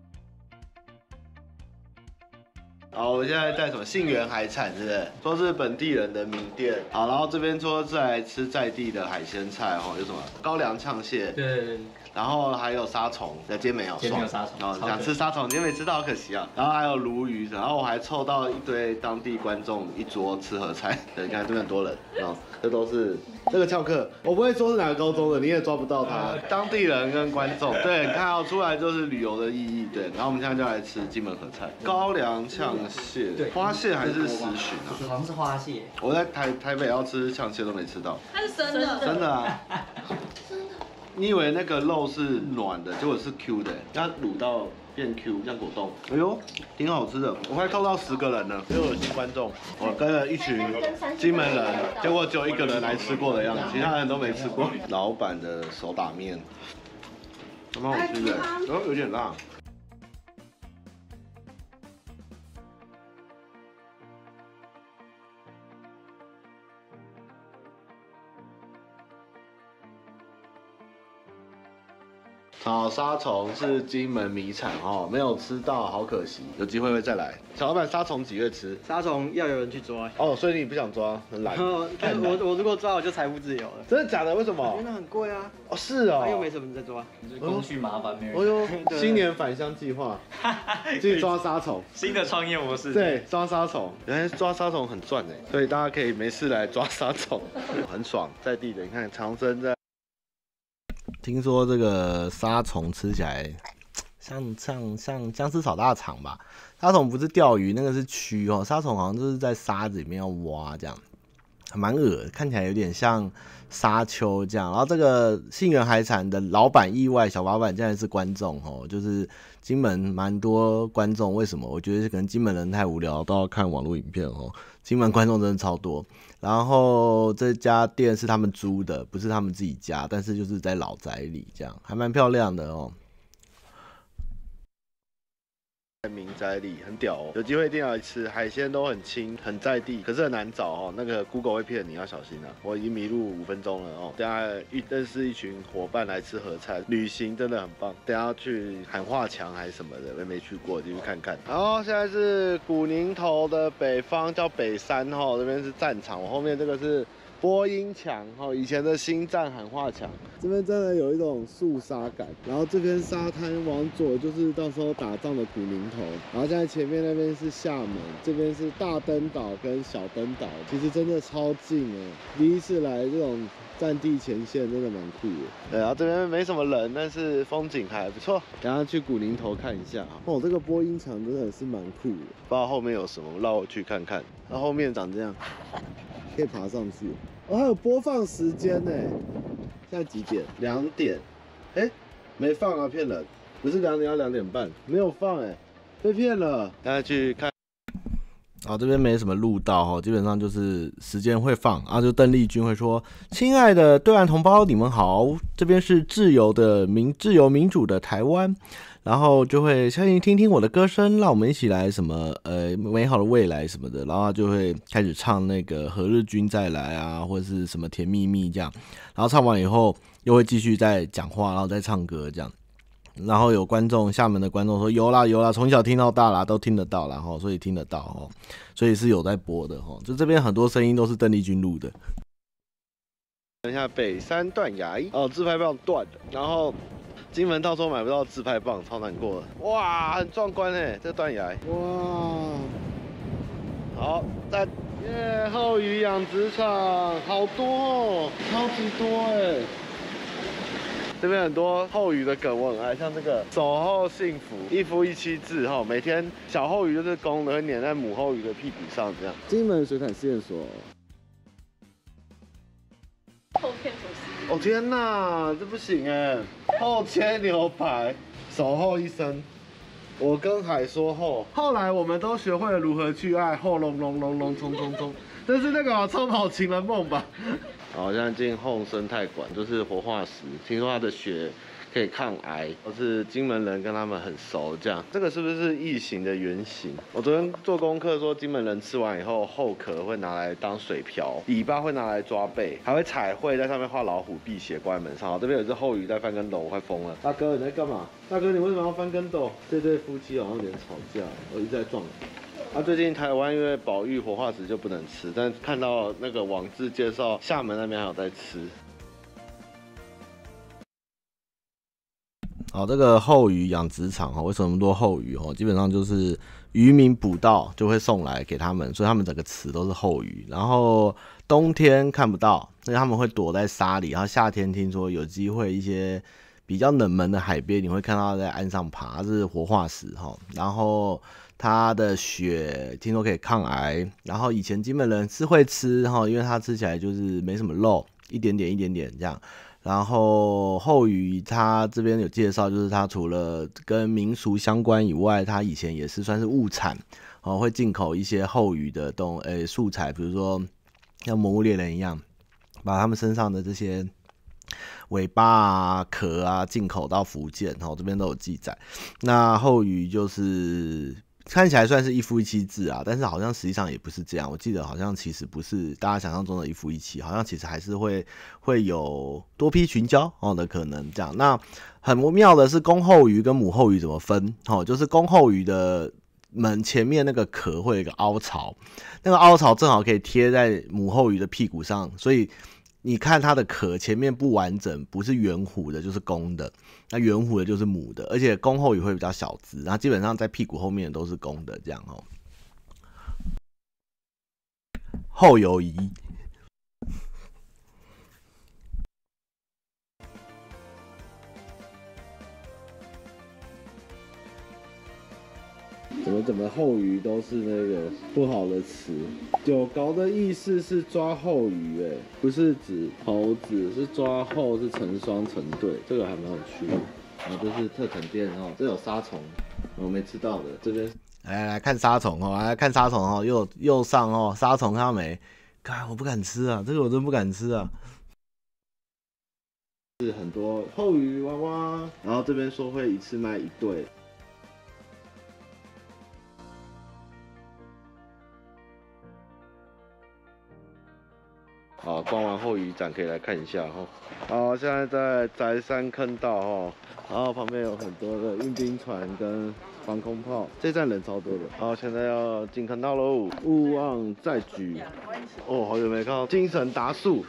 好，我们现在在什么信源海产，是不是？说是本地人的名店。好，然后这边说是来吃在地的海鲜菜有什么高粱呛蟹， 对， 然后还有沙虫，今天没有， 今天没有沙虫， 想吃沙虫，今天没吃到，好可惜啊。然后还有鲈鱼，然后我还凑到一堆当地观众一桌吃合菜，对，你看这边很多人这都是这个翘课，我不会说是哪个高中的，你也抓不到他。当地人跟观众，对，你看出来就是旅游的意义，对。然后我们现在就来吃金门合菜，高粱呛蟹，对，花蟹还是时旬啊？ 好像是花蟹。 我在台北要吃呛蟹都没吃到， 它是生的， 真的啊。你以为那个肉是软的，结果是 Q 的，它卤到变 Q， 像果冻。哎呦，挺好吃的。我快扣到10个人了，又有新观众。我跟了一群金门人，结果只有1个人来吃过的样子，其他人都没吃过。老板的手打面，蛮好吃的，然后有点辣。炒沙虫是金门名产没有吃到，好可惜，有机会会再来。小老板，沙虫几月吃？ 沙虫要有人去抓所以你不想抓，很懒。 我如果抓，我就财富自由了。 真的假的？为什么？ 因为那很贵啊。 是哦。 又没什么人在抓， 工序麻烦，没人。 新年返乡计划，去抓沙虫。 新的创业模式。 对，抓沙虫，原来抓沙虫很赚所以大家可以没事来抓沙虫，很爽，在地的。你看长生在。听说这个沙虫吃起来像姜丝炒大肠吧？沙虫不是钓鱼，那个是蛆沙虫好像就是在沙子里面要挖这样，还蛮恶，看起来有点像沙丘这样。然后这个信源海产的老板意外，小老板竟然是观众就是金门蛮多观众。为什么？我觉得可能金门人太无聊，都要看网络影片金门观众真的超多。然后这家店是他们租的，不是他们自己家，但是就是在老宅里这样，还蛮漂亮的在民宅里很屌有机会一定要来吃，海鲜都很清，很在地，可是很难找那个 Google 会骗你，要小心我已经迷路5分钟了等下认识一群伙伴来吃合菜，旅行真的很棒。等下去喊话墙还是什么的，我没去过，进去看看。然后现在是古宁头的北方，叫北山这边是战场，我后面这个是播音墙以前的新站喊话墙，这边真的有一种肃杀感。然后这边沙滩往左就是到时候打仗的古宁头，然后现在前面那边是厦门，这边是大登岛跟小登岛，其实真的超近第一次来这种战地前线，真的蛮酷的。对，然后这边没什么人，但是风景还不错。等下去古宁头看一下这个播音墙真的是蛮酷的，不知道后面有什么，绕我去看看。然后后面长这样，可以爬上去。还有播放时间现在几点？2点。没放啊，骗人！不是2点，要2点半，没有放被骗了。大家去看。 这边没什么路道哈，基本上就是时间会放就邓丽君会说：“亲爱的对岸同胞，你们好，这边是自由民主的台湾。”然后就会相信听听我的歌声，让我们一起来什么美好的未来什么的，然后他就会开始唱那个何日君再来啊，或者是什么甜蜜蜜这样，然后唱完以后又会继续再讲话，然后再唱歌这样。然后有厦门的观众说有啦，从小听到大啦，都听得到啦齁，所以听得到齁，所以是有在播的齁，就这边很多声音都是邓丽君录的。等一下北山断崖自拍棒断的，然后金门到时候买不到自拍棒，超难过的。哇，很壮观哎，这断崖哇，好赞耶！后屿养殖场好多哦，超级多哎。这边很多后屿的梗我很爱，像这个守候幸福，一夫一妻制哈，每天小后屿就是公的会黏在母后屿的屁股上这样。金门水产试验所， 后片吐司。 哦天哪，这不行哎！后切牛排，守候一生。我跟海说后，后来我们都学会了如何去爱，后隆隆隆隆冲冲冲，这是那个超跑情人梦吧？好，现在进后生态馆，就是活化石，听说它的血可以抗癌，都是金门人跟他们很熟这样。这个是不是异形的原型？我昨天做功课说，金门人吃完以后后壳会拿来当水瓢，尾巴会拿来抓背，还会彩绘在上面画老虎辟邪挂在门上。好，这边有只后鱼在翻跟斗，我快疯了。大哥你在干嘛？大哥你为什么要翻跟斗？这对夫妻好像有点吵架，我一直在撞。最近台湾因为保育活化石就不能吃，但看到那个网志介绍，厦门那边还有在吃。好，这个后屿养殖场为什么那么多后屿基本上就是渔民捕到就会送来给他们，所以他们整个池都是后屿。然后冬天看不到，所以他们会躲在沙里。然后夏天听说有机会一些比较冷门的海边，你会看到在岸上爬，这是活化石然后它的血听说可以抗癌，然后以前金门人是会吃因为它吃起来就是没什么肉，一点点这样。然后后屿它这边有介绍，就是它除了跟民俗相关以外，它以前也是算是物产会进口一些后屿的素材，比如说像魔物猎人一样，把他们身上的这些尾巴啊、壳啊进口到福建，这边都有记载。那后屿就是看起来算是一夫一妻制但是好像实际上也不是这样。我记得好像其实不是大家想象中的一夫一妻，好像其实还是会有多批群交的可能这样。那很妙的是公后鱼跟母后鱼怎么分就是公后鱼的门前面那个壳会有一个凹槽，那个凹槽正好可以贴在母后鱼的屁股上，所以你看它的壳前面不完整，不是圆弧的就是公的，那圆弧的就是母的，而且公后鱼会比较小只，然后基本上在屁股后面都是公的这样后游移。怎么后鱼都是那个不好的词？九高的意思是抓后鱼不是指猴子，是抓后是成双成对，这个还蛮有趣的。这是特产店这有沙虫，我没吃到的。这边来看沙虫来看沙虫右上沙虫看到没？看我不敢吃啊，这个我真不敢吃啊。是很多后鱼娃娃，然后这边说会一次卖1对。好，逛完后屿展可以来看一下好，现在在宅山坑道然后旁边有很多的运兵船跟防空炮，这站人超多的。好，现在要进坑道喽，勿忘再举。好久没看到精神达树。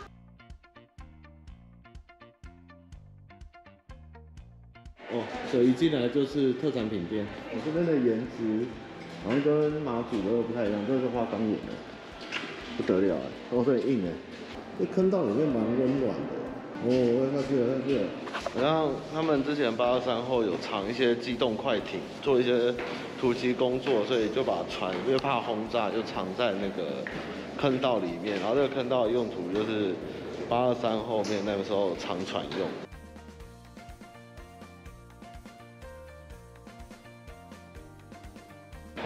所以一进来就是特产品店。我这边的颜值好像跟马祖的不太一样，这是花岗岩的，不得了这很硬这坑道里面蛮温暖的下去了。然后他们之前823后有藏一些机动快艇，做一些突击工作，所以就把船因为怕轰炸，就藏在那个坑道里面。然后这个坑道的用途就是823后面那个时候藏船用。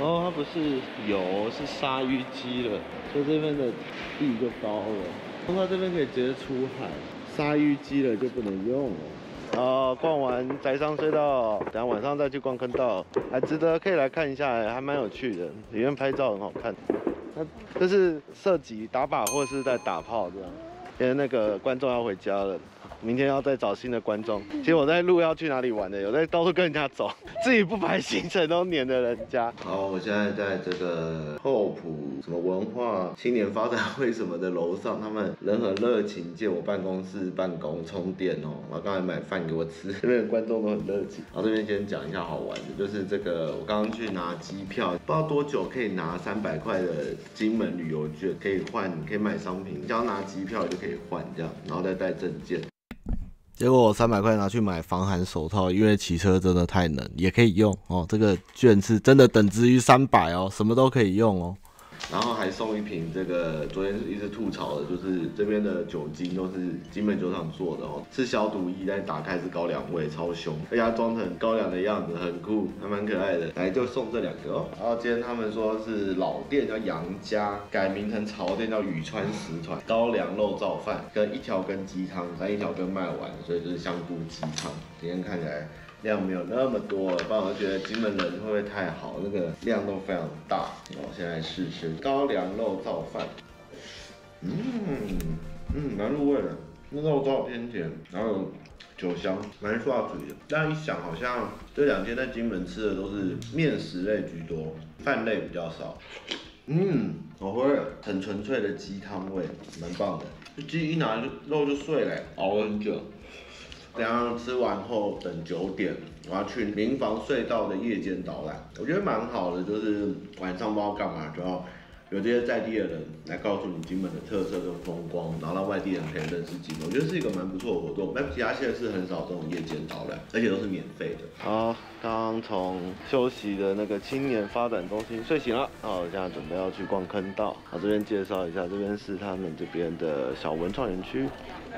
哦，它不是油，是鲨鱼机了，所以这边的地就高了。它这边可以直接出海，鲨鱼机了就不能用了。逛完宅商隧道，等下晚上再去逛坑道，还值得可以来看一下，还蛮有趣的，里面拍照很好看。它就是射击、打靶或者是在打炮这样。因为那个观众要回家了，明天要再找新的观众。其实我在路要去哪里玩的，有在到处跟人家走，自己不排行程都黏着人家。好，我现在在这个厚朴什么文化青年发展会什么的楼上，他们人很热情，借我办公室办公充电哦。然后刚才买饭给我吃，这边的观众都很热情。然后这边先讲一下好玩的，就是这个我刚刚去拿机票，不知道多久可以拿300块的金门旅游券，可以换，可以买商品，只要拿机票就可以换这样，然后再带证件。结果我300块拿去买防寒手套，因为骑车真的太冷，也可以用哦。这个券是真的等值于300哦，什么都可以用哦。然后还送一瓶这个，昨天一直吐槽的，就是这边的酒精都是金门酒厂做的哦，是消毒液，但打开是高粱味，超凶，而且它装成高粱的样子，很酷，还蛮可爱的。来就送这2个哦。然后今天他们说是老店叫杨家，改名成潮店叫宇川食团，高粱肉燥饭跟1条羹鸡汤，但1条羹卖完，所以就是香菇鸡汤。今天看起来量没有那么多了，不然我就觉得金门人会不会太好，那个量都非常大。我现在试试高粱肉燥饭，蛮入味的，那肉燥偏甜，然后有酒香，蛮刷嘴的。但一想，好像这2天在金门吃的都是面食类居多，饭类比较少。好喝，很纯粹的鸡汤味，蛮棒的。鸡一拿就肉就碎了，熬了很久。等下吃完后等9点，我要去民防隧道的夜间导览，我觉得蛮好的，就是晚上不知道干嘛，就要有这些在地的人来告诉你金门的特色跟风光，然后让外地人可以认识金门，我觉得是一个蛮不错的活动。但其他县市很少这种夜间导览，而且都是免费的。好，刚从休息的那个青年发展中心睡醒了，好，我现在准备要去逛坑道。好，这边介绍一下，这边是他们这边的小文创园区。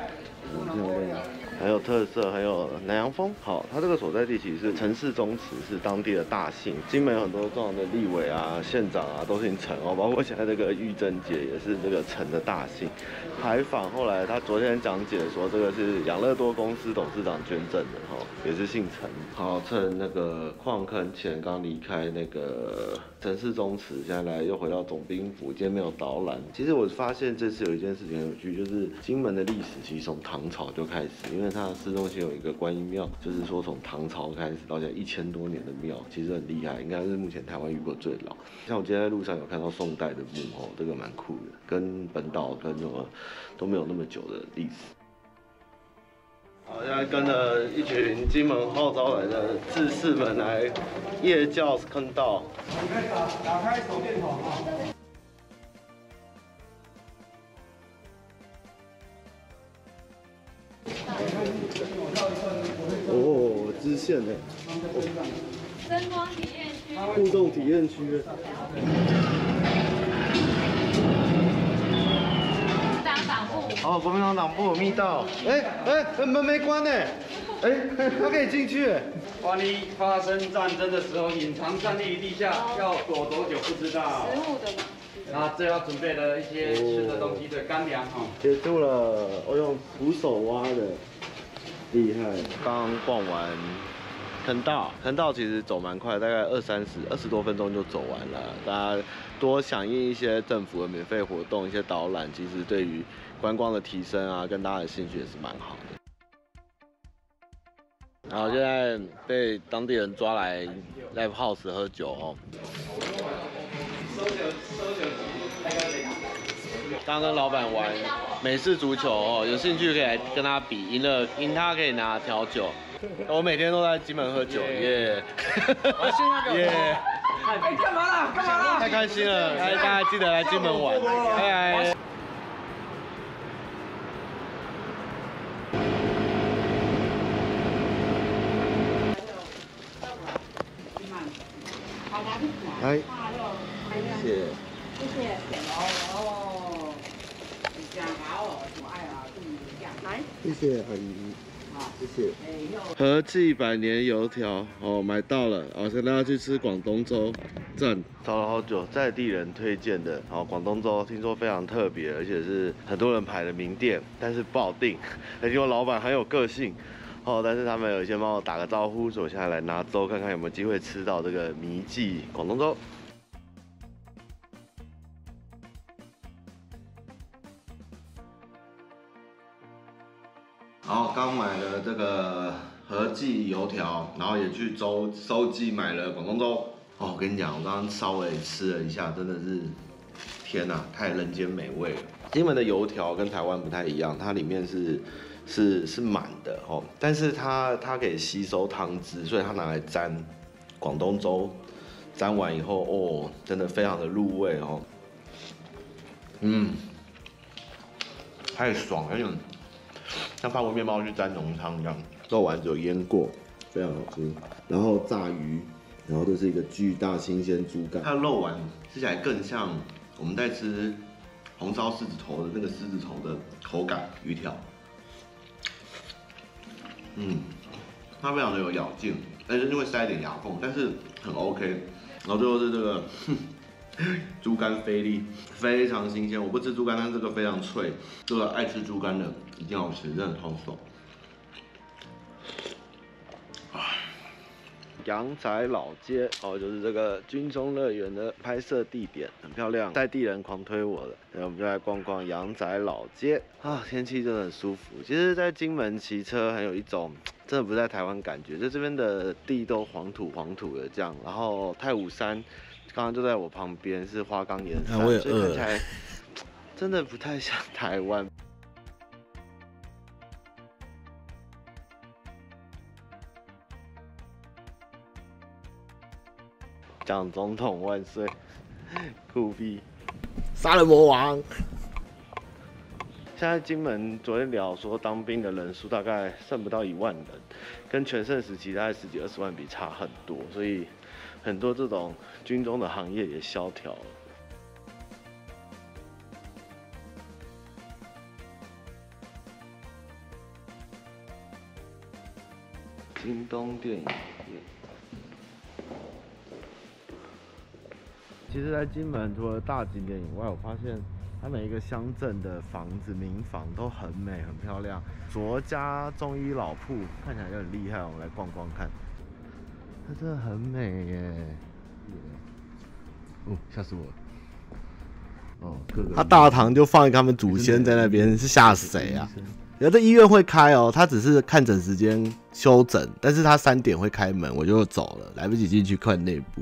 很有特色，很有南洋风。好，它这个所在地其实是陈氏宗祠，是当地的大姓。金门有很多重要的立委啊、县长啊都姓陈哦，包括现在这个玉珍姐也是这个陈的大姓。牌坊后来他昨天讲解说，这个是养乐多公司董事长捐赠的哈，也是姓陈。好，趁那个矿坑前刚离开那个陈氏宗祠，现在来又回到总兵府，今天没有导览。其实我发现这次有一件事情很有趣，就是金门的历史其实从唐朝就开始，因为它市中心有一个观音庙，就是说从唐朝开始到现在1000多年的庙，其实很厉害，应该是目前台湾遇过最老。像我今天在路上有看到宋代的木偶，这个蛮酷的，跟本岛跟什么都没有那么久的历史。好，现在跟着一群金门号召来的志士们来夜教坑道。打开手电筒啊！哦，支线呢？ 灯光体验区， 互动体验区。哦，国民党党部有密道，门没关呢，他可以进去。 万一发生战争的时候，隐藏战力于地下，要躲多久不知道。 食物的吗？ 那这要准备了一些吃的东西的干粮哈。 结束了，我用徒手挖的，厉害。刚逛完坑道其实走蛮快，大概20多分钟就走完了。大家多响应一些政府的免费活动、一些导览，其实对于观光的提升啊，跟大家的兴趣也是蛮好的。然后现在被当地人抓来 live house 喝酒哦。刚跟老板玩美式足球哦，有兴趣可以来跟他比，赢他可以拿调酒。我每天都在金门喝酒，耶！耶！ 干嘛啦？ 太开心了！大家记得来金门玩，拜拜。来，谢谢。 谢谢。 哦，你讲好，我爱啊，这么一样。 来， 谢谢阿姨。 谢谢。和记百年油条哦，买到了哦，现在要去吃广东粥，赞！找了好久，在地人推荐的哦，广东粥听说非常特别，而且是很多人排的名店，但是不好订。听说老板很有个性哦，但是他们有先帮我打个招呼，所以我现在来拿粥，看看有没有机会吃到这个迷记广东粥。然后刚买了这个和记油条，然后也去收记买了广东粥。哦，我跟你讲，我刚刚稍微吃了一下，真的是天哪，太人间美味了。金门的油条跟台湾不太一样，它里面是满的哦，但是它可以吸收汤汁，所以它拿来沾广东粥，沾完以后哦，真的非常的入味哦。太爽了，有点像法国面包去沾浓汤一样，肉丸子有腌过，非常好吃。然后炸鱼，然后这是一个巨大新鲜猪肝，它的肉丸吃起来更像我们在吃红烧狮子头的那个狮子头的口感，鱼条。它非常的有咬劲，但是就会塞一点牙缝，但是很 OK。然后最后是这个猪肝菲力，非常新鲜。我不吃猪肝，但这个非常脆，这个爱吃猪肝的一定要吃，真的好爽。阳仔老街哦，就是这个军中乐园的拍摄地点，很漂亮，在地人狂推我的，然后我们就来逛逛阳仔老街啊，天气真的很舒服。其实，在金门骑车很有一种真的不在台湾感觉，就这边的地都黄土的这样，然后太武山刚刚就在我旁边是花岗岩山，所以看起来真的不太像台湾。蒋总统万岁！酷毙！杀人魔王！现在金门昨天聊说当兵的人数大概剩不到1万人，跟全盛时期大概10几20万比差很多，所以很多这种军中的行业也萧条了。京东电影院。其实，在金门除了大景点以外，我发现它每一个乡镇的房子、民房都很美、很漂亮。卓家中医老铺看起来就很厉害，我们来逛逛看。它真的很美耶！哦，吓死我了！哦，他大堂就放一个他们祖先在那边，是吓死谁啊？有的医院会开哦，他只是看诊时间休诊，但是他3点会开门，我就走了，来不及进去看内部。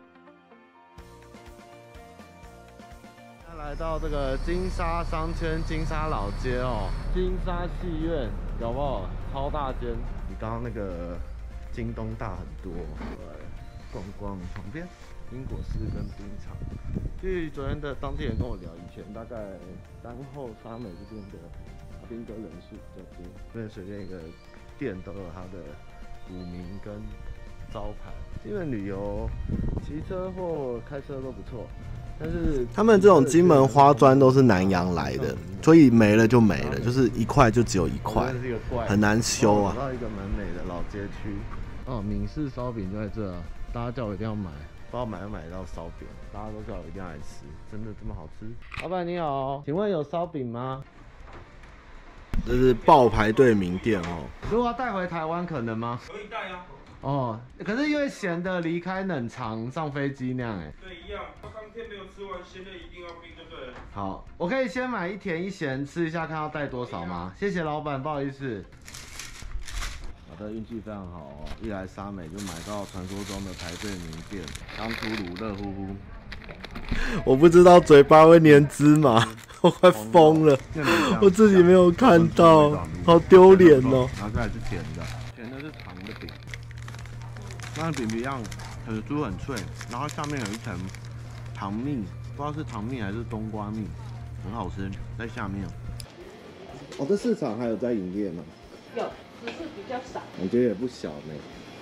来到这个金沙商圈金沙老街哦，金沙戏院有不好？超大间，比刚刚那个京东大很多。来逛逛旁边英国式跟冰场。据昨天的当地人跟我聊，以前大概丹后沙美这边的宾客人数比较多，所以随便一个店都有它的股名跟招牌。基本旅游骑车或开车都不错。但是他们这种金门花砖都是南洋来的，所以没了就没了，就是一块就只有一块，很难修啊。找到一个蛮美的老街区哦，闽式烧饼就在这啊，大家叫我一定要买，不知道买不买到烧饼，大家都叫我一定要来吃，真的这么好吃？老板你好，请问有烧饼吗？这是爆排队名店哦，如果要带回台湾可能吗？ 可以带啊。 哦，可是因为咸的离开冷藏上飞机那样哎。 对，一样。当天没有吃完，咸的一定要冰就对了。 好，我可以先买1甜1咸吃一下，看要带多少吗？谢谢老板，不好意思。我的运气非常好哦，一来沙美就买到传说中的排队名店，刚出炉热乎乎。我不知道嘴巴会粘芝麻，我快疯了，我自己没有看到，好丢脸哦。拿出来是甜的，甜的是糖的饼。那饼不一样，很酥很脆，然后下面有一层糖蜜，不知道是糖蜜还是冬瓜蜜，很好吃，在下面。哦，这市场还有在营业吗？ 有，只是比较少。 感觉也不小呢。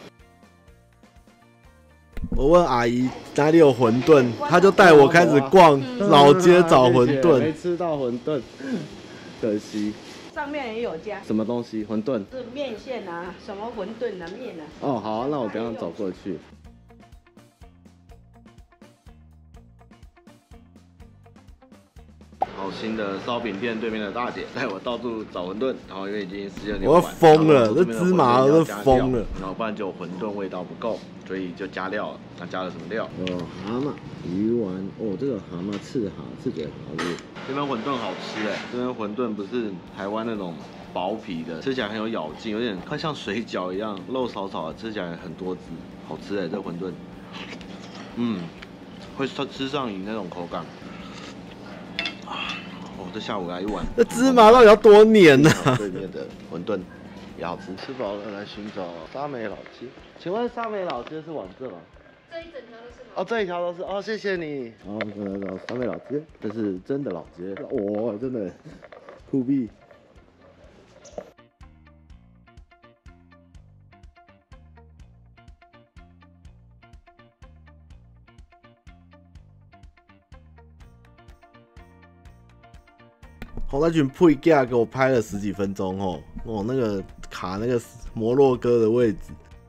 我问阿姨哪里有馄饨，她就带我开始逛老街找馄饨，没吃到馄饨，可惜。 上面也有加， 什么东西？馄饨？ 是面线啊，什么馄饨啊，面啊。 哦，好、啊，那我等一下走过去。好心的烧饼店对面的大姐带我到处找馄饨，然后因为已经时间有点晚， 我要疯了，这芝麻都疯了。 然后不然就馄饨味道不够，所以就加料了。那加了什么料？蛤蟆、鱼丸，这个蛤蟆翅嘴蛤是。这边馄饨好吃哎，这边馄饨不是台湾那种薄皮的，吃起来很有咬劲，有点快像水饺一样，肉少少的，吃起来很多汁，好吃哎，这馄饨。会吃上瘾那种口感。这下午来一碗。 这芝麻到底要多黏呢？ 对面的馄饨也好吃。吃饱了来寻找沙美老街。请问沙美老街是往这吗？ 这一整条都是吗？ 哦，这一条都是哦，谢谢你。好，我们来找沙美老街，这是真的老街。真的酷毙。 那群配架给我拍了10几分钟那个卡那个摩洛哥的位置。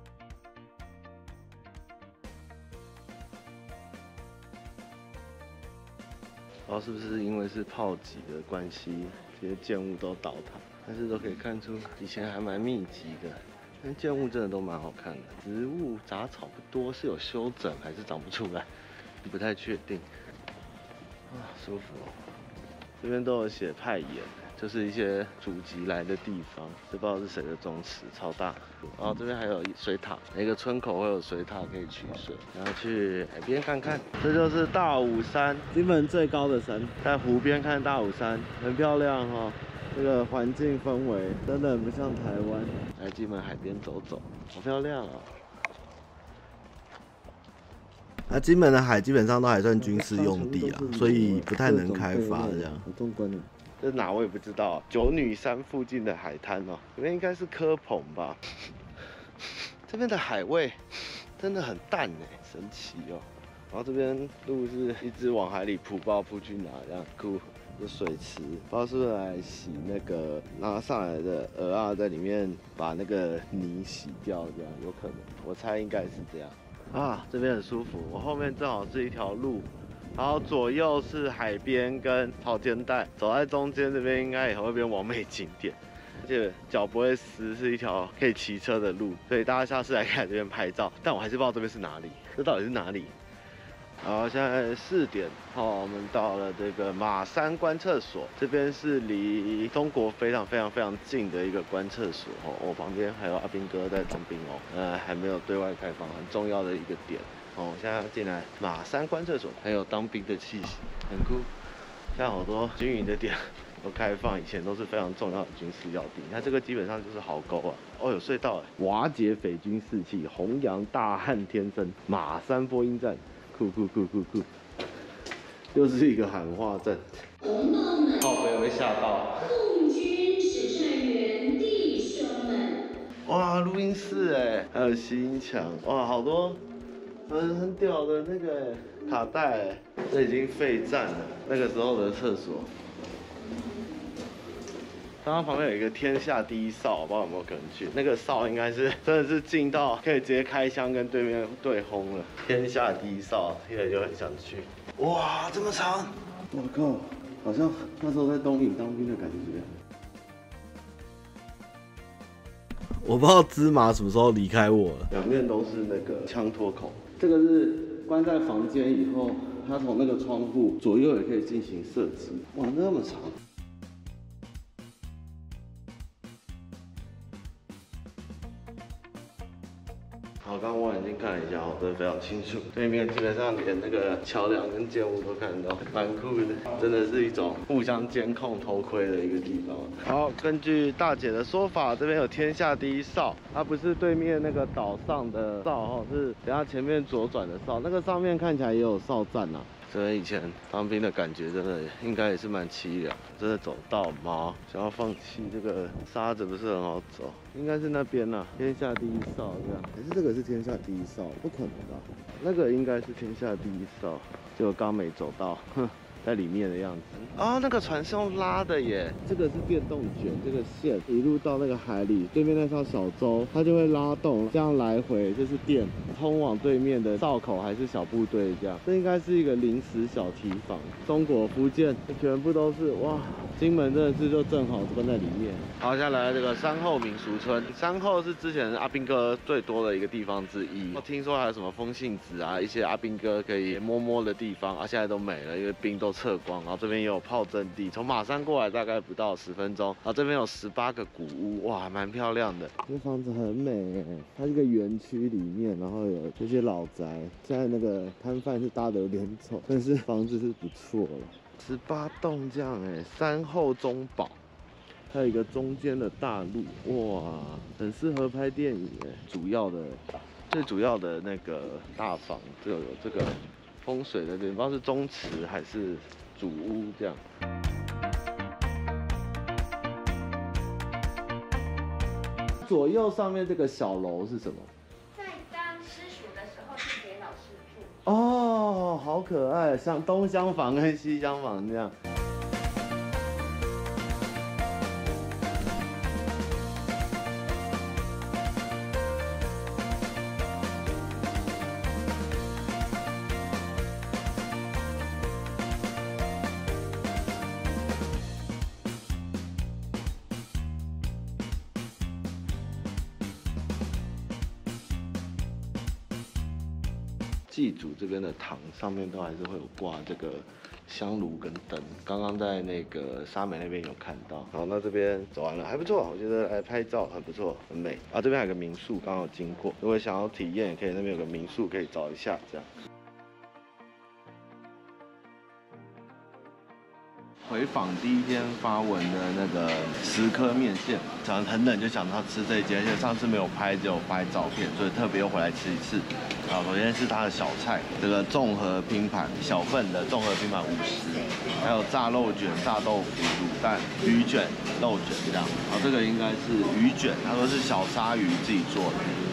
是不是因为是炮击的关系，这些建物都倒塌？但是都可以看出以前还蛮密集的，但建物真的都蛮好看的。植物杂草不多，是有修整还是长不出来，不太确定。舒服哦。这边都有写派盐，就是一些祖籍来的地方，这不知道是谁的宗祠，超大。然后这边还有水塔，每个村口会有水塔可以取水，然后去海边看看。这就是大武山，金门最高的山，在湖边看大武山，很漂亮这个环境氛围真的很不像台湾。来金门海边走走，好漂亮啊！ 金门的海基本上都还算军事用地啊，所以不太能开发这样。 好壮观哦！这哪我也不知道。九女山附近的海滩这边应该是科棚吧？这边的海味真的很淡神奇哦。然后这边路是一直往海里扑，不知道扑去哪，这样酷。有水池，不知道是不是来洗那个拿上来的鹅在里面把那个泥洗掉，这样有可能。我猜应该是这样。这边很舒服。我后面正好是一条路，然后左右是海边跟潮间带，走在中间这边应该也会变完美景点，而且脚不会湿，是一条可以骑车的路，所以大家下次来看这边拍照。但我还是不知道这边是哪里，这到底是哪里？好，现在4点，我们到了这个马山观测所，这边是离中国非常近的一个观测所我旁边还有阿兵哥在当兵还没有对外开放，很重要的一个点我现在要进来马山观测所，很有当兵的气息，很酷。现在好多军营的点都开放，以前都是非常重要的军事要地。那这个基本上就是壕沟有隧道瓦解匪军士气，弘扬大汉天生，马山播音站。酷，又是一个喊话阵。靠北会吓到。共军实战员弟兄们。哇，录音室还有吸音墙，哇，好多很屌的那个卡带这已经废站了，那个时候的厕所。刚刚旁边有一个天下第一哨，不知道有没有可能去？那个哨应该是真的是近到可以直接开枪跟对面对轰了。天下第一哨，听了就很想去。哇，这么长！我靠，好像那时候在东营当兵的感觉。 我不知道芝麻什么时候离开我了。 两面都是那个枪托口，这个是关在房间以后，它从那个窗户左右也可以进行射击。哇，那么长！好，刚刚望远镜看了一下，真的非常清楚。对面基本上连那个桥梁跟建物都看得到，蛮酷的，真的是一种互相监控、偷窥的一个地方。好，根据大姐的说法，这边有天下第一哨，它不是对面那个岛上的哨是等下前面左转的哨，那个上面看起来也有哨站啊。所以以前当兵的感觉真的应该也是蛮凄凉，真的走到吗？想要放弃这个沙子不是很好走，应该是那边啦，天下第一哨这样，还是这个是天下第一哨？不可能吧？那个应该是天下第一哨，结果刚没走到， 在里面的样子。哦，那个船是用拉的耶，这个是电动卷，这个线一路到那个海里，对面那艘小舟它就会拉动，这样来回就是电通往对面的哨口还是小部队这样。这应该是一个临时小堤防，中国福建全部都是哇，金门真的是就正好关在里面。好，现在来到这个山后民俗村，山后是之前阿兵哥最多的一个地方之一。我听说还有什么风信子啊，一些阿兵哥可以摸摸的地方啊，现在都没了，因为兵都撤光。然后这边也有炮阵地，从马山过来大概不到10分钟。然后这边有18个古屋，哇，还蛮漂亮的。这房子很美，它是一个园区里面，然后有这些老宅。现在那个摊贩是搭得有点丑，但是房子是不错了。18栋这样山后中堡。还有一个中间的大路，哇，很适合拍电影最主要的那个大房，就有这个风水的，不知道是宗祠还是主屋这样。左右上面这个小楼是什么？ 在当私塾的时候是给老师住。 哦，好可爱，像东厢房跟西厢房这样。祭祖这边的堂上面都还是会有挂这个香炉跟灯，刚刚在那个沙美那边有看到。好，那这边走完了，还不错，我觉得来拍照很不错，很美啊。这边还有个民宿，刚好经过，如果想要体验，也可以那边有个民宿可以找一下，这样。回访第一天发文的那个10颗面线，想很冷就想到吃这一间，而且上次没有拍，只有拍照片，所以特别又回来吃一次。啊，首先是它的小菜，这个综合拼盘，小份的综合拼盘50，还有炸肉卷、炸豆腐、卤蛋、鱼卷、肉卷这样。然后这个应该是鱼卷，他说是小鲨鱼自己做的。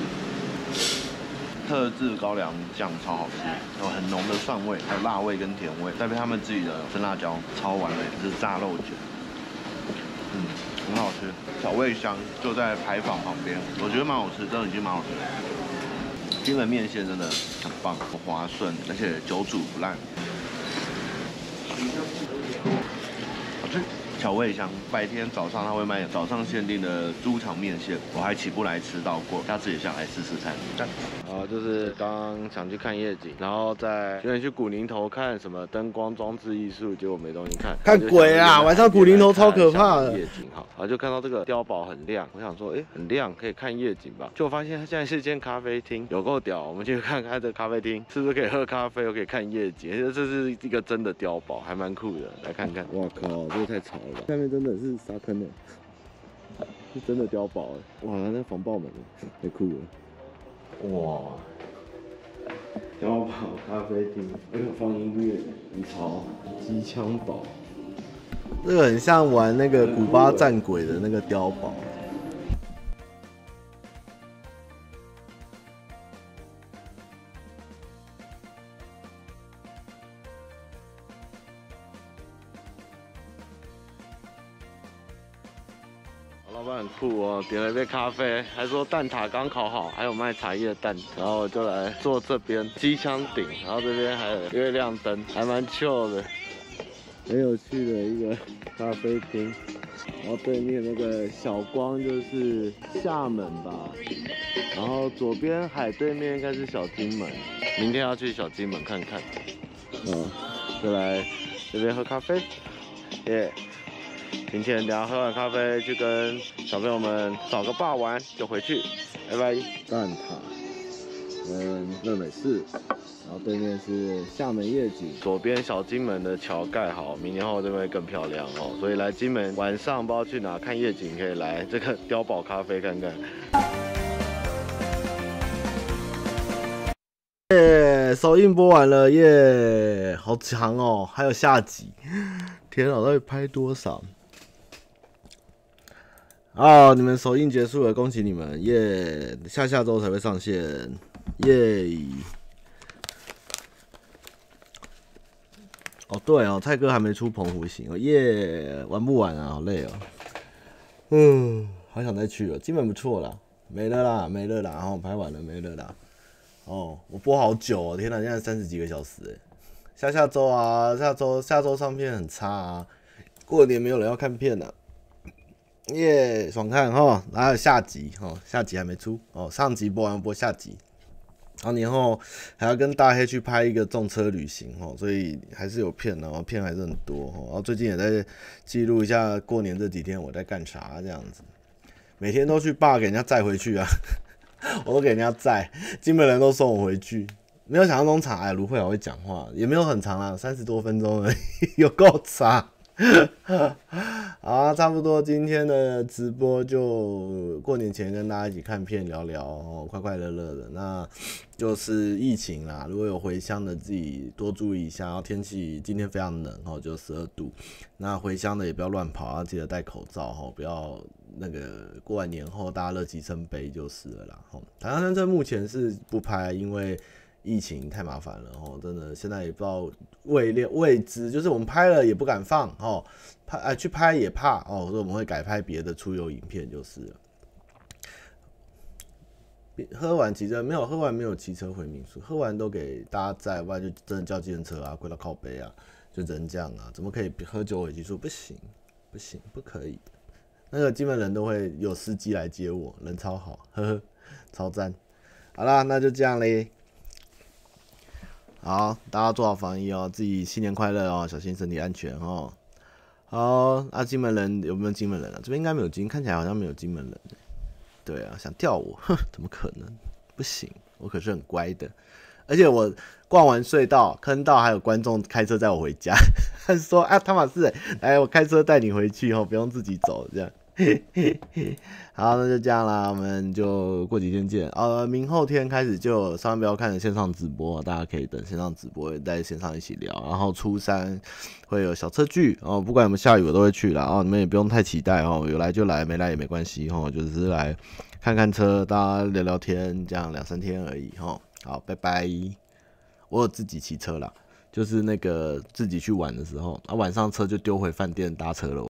特制高粱酱超好吃，有很浓的蒜味，还有辣味跟甜味，再配他们自己的生辣椒，超完美。这是炸肉卷，很好吃，小味香，就在牌坊旁边，我觉得蛮好吃，真的已经蛮好吃了。金门面线真的很棒，很滑顺，而且久煮不烂，好吃。小味香，白天早上他会卖早上限定的猪肠面线，我还起不来吃到过，下次也想来试试看。啊，就是刚刚想去看夜景，然后再有点去古宁头看什么灯光装置艺术，结果没东西看。看鬼啊！晚上古宁头超可怕的。夜景好，然后就看到这个碉堡很亮，我想说，很亮，可以看夜景吧？就我发现它现在是一间咖啡厅，有够屌！我们去看看这咖啡厅是不是可以喝咖啡，又可以看夜景，这是一个真的碉堡，还蛮酷的，来看看。哇靠，这个太吵了吧！下面真的是沙坑的，是真的碉堡哇，那防爆门太酷了！哇，碉堡咖啡厅，还有放音乐，很潮，机枪堡，这个很像玩那个古巴战鬼的那个碉堡。老板很酷哦，点了一杯咖啡，还说蛋挞刚烤好，还有卖茶叶蛋，然后我就来坐这边机枪顶，然后这边还有月亮灯，还蛮 chill 的，很有趣的一个咖啡厅。然后对面那个小光就是厦门吧，然后左边海对面应该是小金门，明天要去小金门看看。就来这边喝咖啡，耶。今天等下喝完咖啡，去跟小朋友们找个爸玩，就回去，拜拜。蛋挞跟乐美式，然后对面是厦门夜景，左边小金门的桥盖好，明年后这边会更漂亮哦。所以来金门晚上不知道去哪看夜景，可以来这个碉堡咖啡看看。耶，首映播完了耶，好长哦，还有下集。天啊，到底拍多少？哦，你们首映结束了，恭喜你们耶！下周才会上线耶。 哦，对哦，蔡哥还没出澎湖行哦，耶，玩不完啊，好累哦。好想再去哦，金门不错啦，没了啦，然后拍完了没了啦。哦，我播好久哦，天哪，现在30几个小时哎。下周啊，下周上片很差啊，过年没有人要看片啊。耶，爽看哈，还有下集哈，下集还没出哦，上集播完播下集。然后年后还要跟大黑去拍一个重车旅行哦，所以还是有片哦，片还是很多哦。然后最近也在记录一下过年这几天我在干啥这样子，每天都去爸给人家载回去啊，我都给人家载，金门人都送我回去，没有想象中长。哎，卢慧好会讲话，也没有很长啦，30多分钟而已，有够长。好，差不多今天的直播就过年前跟大家一起看片聊聊哦，快快乐乐的。那就是疫情啦，如果有回乡的自己多注意一下。然后天气今天非常冷哦，就12度。那回乡的也不要乱跑，要记得戴口罩哦，不要那个过完年后大家乐极生悲就是了啦。台湾山镇目前是不拍，因为疫情太麻烦了哦，真的现在也不知道未知，就是我们拍了也不敢放哦，去拍也怕哦，所以我们会改拍别的出游影片就是了。喝完骑车没有，喝完没有骑车回民宿，喝完都给大家载，不然就真的叫计程车啊，跪到靠北啊，就只能这样啊，怎么可以喝酒回去住？不行，不可以。那个金门人都会有司机来接我，人超好，呵呵，超赞。好啦，那就这样嘞。好，大家做好防疫哦，自己新年快乐哦，小心身体安全哦。好，金门人有没有金门人啊？这边应该没有看起来好像没有金门人。对啊，想钓我，哼，怎么可能？不行，我可是很乖的。而且我逛完隧道、坑道，还有观众开车载我回家，他说啊，汤马士，来，我开车带你回去哦，不用自己走这样。好，那就这样啦，我们就过几天见。明后天开始就有上班不要看的线上直播，大家可以等线上直播，在线上一起聊。然后初3会有小车聚哦，不管有没有下雨我都会去啦。哦，你们也不用太期待哦，有来就来，没来也没关系哦，就只是来看看车，大家聊聊天，这样2-3天而已哦。好，拜拜。我有自己骑车啦，就是那个自己去玩的时候，晚上车就丢回饭店搭车了。